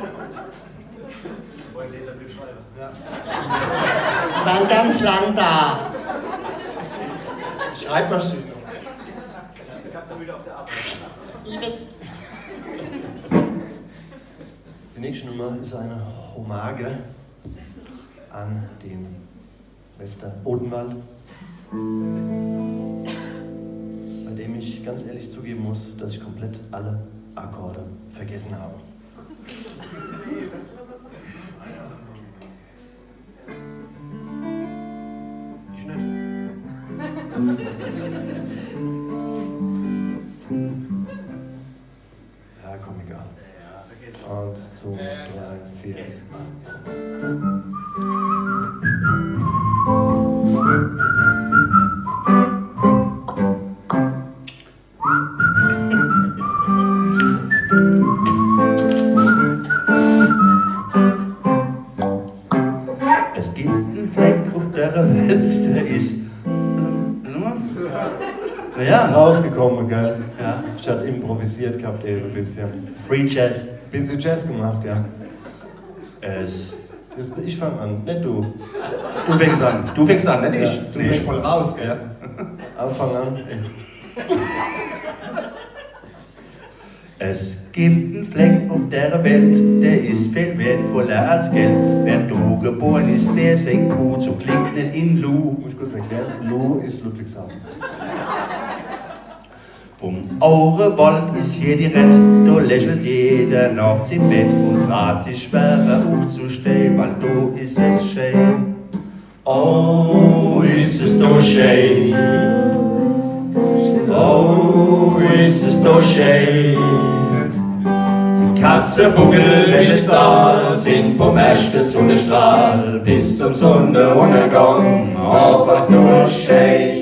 S2: Ja. Dann ganz lang da. Schreibmaschine.
S5: Ganz müde auf der Arbeit.
S2: Yes. Die nächste Nummer ist eine Hommage an den Wester Odenwald, bei dem ich ganz ehrlich zugeben muss, dass ich komplett alle Akkorde vergessen habe. Ich nicht. Ja, komm, egal. Eins, zwei, drei, vier.
S3: Es gibt einen Fleck auf der Welt, der ist.
S2: Ja. Ist rausgekommen, gell?
S3: Ja.
S2: Ich hatte improvisiert gehabt eben ein bisschen.
S3: Free Jazz.
S2: Bisschen Jazz gemacht, ja.
S3: Es.
S2: Das, ich fang an, nicht du.
S3: Du fängst an. Du fängst an, nicht ich.
S5: Zum Beispiel voll raus, gell?
S3: Ja.
S2: Auch fang an.
S3: Es gibt einen Fleck auf der Welt, der ist viel wertvoller als Geld. Wer du geboren ist, der senkt Kuh, so klingt nicht in Lu.
S2: Muss ich kurz erklären, Lu ist Ludwigshafen.
S3: Vom Aurewald ist hier die Rett, da lächelt jeder nachts im Bett und fragt sich schwerer aufzustehen, weil do ist es schön. Oh, ist es do schön. Oh, ist es do schön. Katze, Buckel, welche Zahl sind vom ersten Sonnenstrahl bis zum Sonnenuntergang einfach nur schön.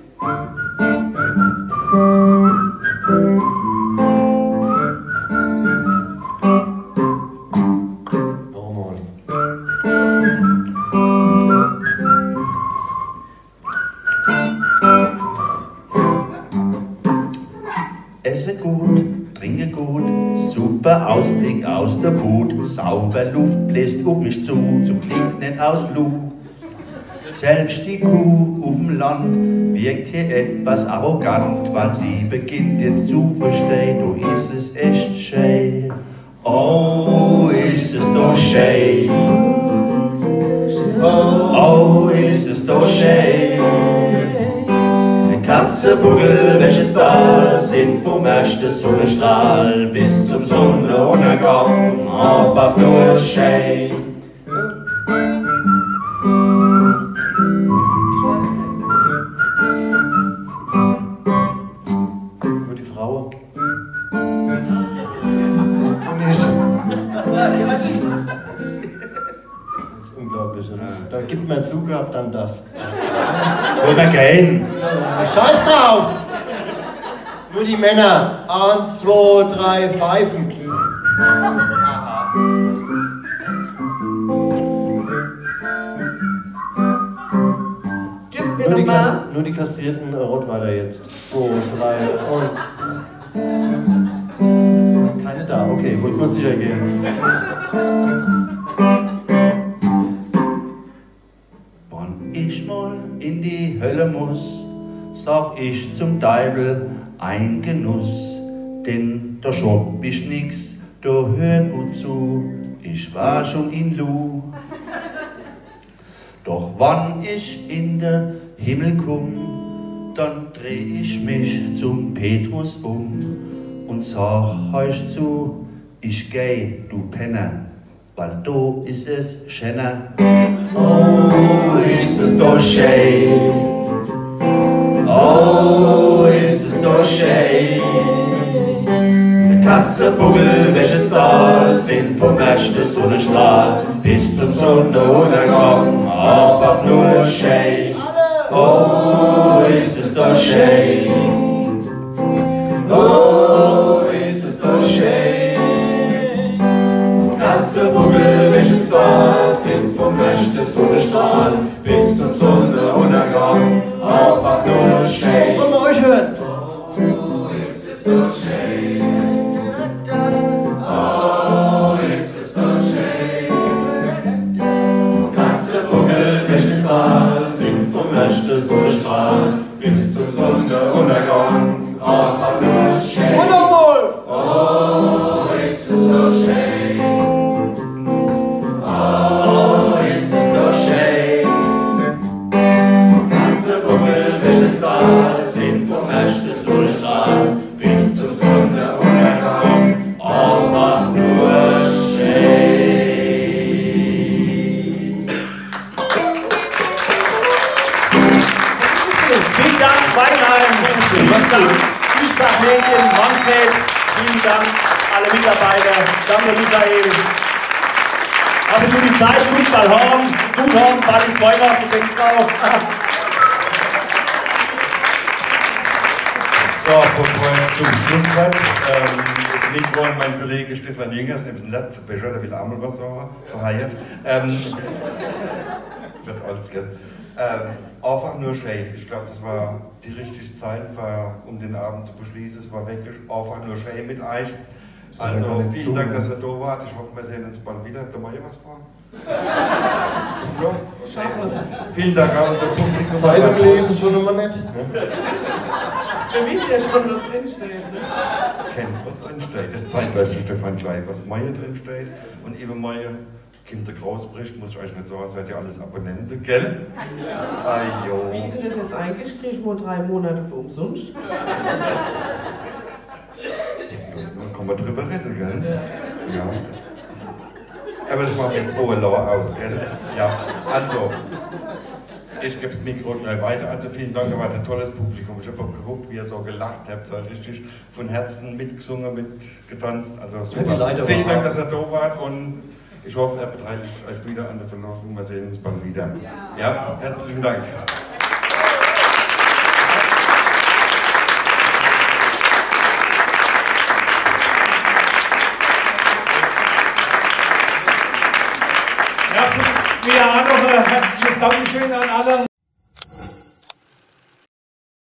S2: Nochmal.
S3: Esse gut, trinke gut, super Ausblick aus der Boot, sauber Luft bläst auf mich zu, zum klingt nicht aus Lu. Selbst die Kuh auf dem Land wirkt hier etwas arrogant, weil sie beginnt jetzt zu verstehen, du ist es echt schön. Oh, ist es doch schön. Oh, ist es doch schön. Die Katzenbuckel, welche jetzt da sind, vom ersten Sonnenstrahl bis zum Sonnenuntergang, einfach nur schön.
S2: Nur die Frau. Und ich. Das ist unglaublich, oder? Da gibt man Zugabe, dann das.
S3: Wollen wir gehen?
S2: Scheiß drauf! Nur die Männer. Eins, zwei, drei, pfeifen. Aha.
S4: Dürfen wir
S2: Nur die, Kass
S4: nochmal?
S2: nur die kassierten Rottweiler jetzt. zwei, drei und. Keine da, okay, wollte nur sicher gehen.
S3: Wann ich mal in die Hölle muss, sag ich zum Teufel ein Genuss. Denn da schopp ich nix, da hör gut zu, ich war schon in Lu. Doch wann ich in den Himmel komm, dann dreh ich mich zum Petrus um und sag euch zu, ich geh, du Penner, weil do ist es schöner. Oh, ist es doch schön. Oh, ist es doch schön. Die Katzenbuckel, welches da sind vom ersten Sonnenstrahl bis zum Sonnenuntergang, einfach nur schön. Oh, ist es doch schön. Oh, ist es doch schön. Katzenbuckel, welches da sind vom ersten Sonnenstrahl bis zum Sonnenuntergang, einfach nur schön.
S2: Sollen wir euch hören?
S3: Oh, ist es doch schön. Oh, ist es doch schön. Katzenbuckel, welches da sind vom ersten Sonnenstrahl bis zum Sonnenuntergang, einfach nur schön.
S2: Und nochmal!
S3: Oh, ist es doch schön. Oh, ist es doch schön. Katzenbuckel, welches da sind vom ersten Sonnenstrahl bis zum Sonnenuntergang, einfach nur schön. Vielen Dank, Weinheim. Vielen Dank, Fischbach-Medien, Manfred. Vielen Dank, alle Mitarbeiter. Danke, Michael. Aber nur die Zeit, gut mal haben, gut haben, bald ist Weihnachten, denkt auch.
S6: So, bevor es zum Schluss kommt, ähm, das Mikro an mein Kollege Stefan Jüngers, nimmt ein Netz zu Becher, der will auch mal was sagen, verheiert. Ähm, wird alt, gell? Ähm, einfach nur schön. Ich glaube, das war die richtige Zeit, für, um den Abend zu beschließen. Es war wirklich einfach nur schön mit euch. Also vielen Dank, dass ihr da wart. Ich hoffe, wir sehen uns bald wieder. Habt ihr mal hier was vor? Ja? Okay. Vielen Dank an unser Publikum.
S2: Zeitung lesen schon immer nicht.
S4: Wir wissen ja schon, was drinsteht. Ne?
S6: Kennt, was drinsteht. Das zeigt euch der Stefan gleich, was Meier drinsteht. Und Ivo Meier, Kinder Großbericht, muss ich euch nicht sagen, seid ihr alles Abonnente, gell? Ja. Ajo.
S4: Wie ist denn das jetzt eigentlich? Kriege ich nur drei Monate für umsonst?
S6: Da kann man drüber reden, gell? Ja. Aber das macht jetzt hohe Lauer aus, gell? Ja, also, ich gebe das Mikro gleich weiter. Also vielen Dank, ihr wart ein tolles Publikum. Ich habe auch geguckt, wie ihr so gelacht habt, so richtig von Herzen mitgesungen, mitgetanzt. Also super.
S2: Ja,
S6: vielen Dank, dass ihr da wart und ich hoffe, ihr beteiligt euch wieder an der Verlosung. Wir sehen uns bald wieder. Ja, herzlichen Dank.
S8: Ja, wieder auch noch ein herzliches Dankeschön an alle.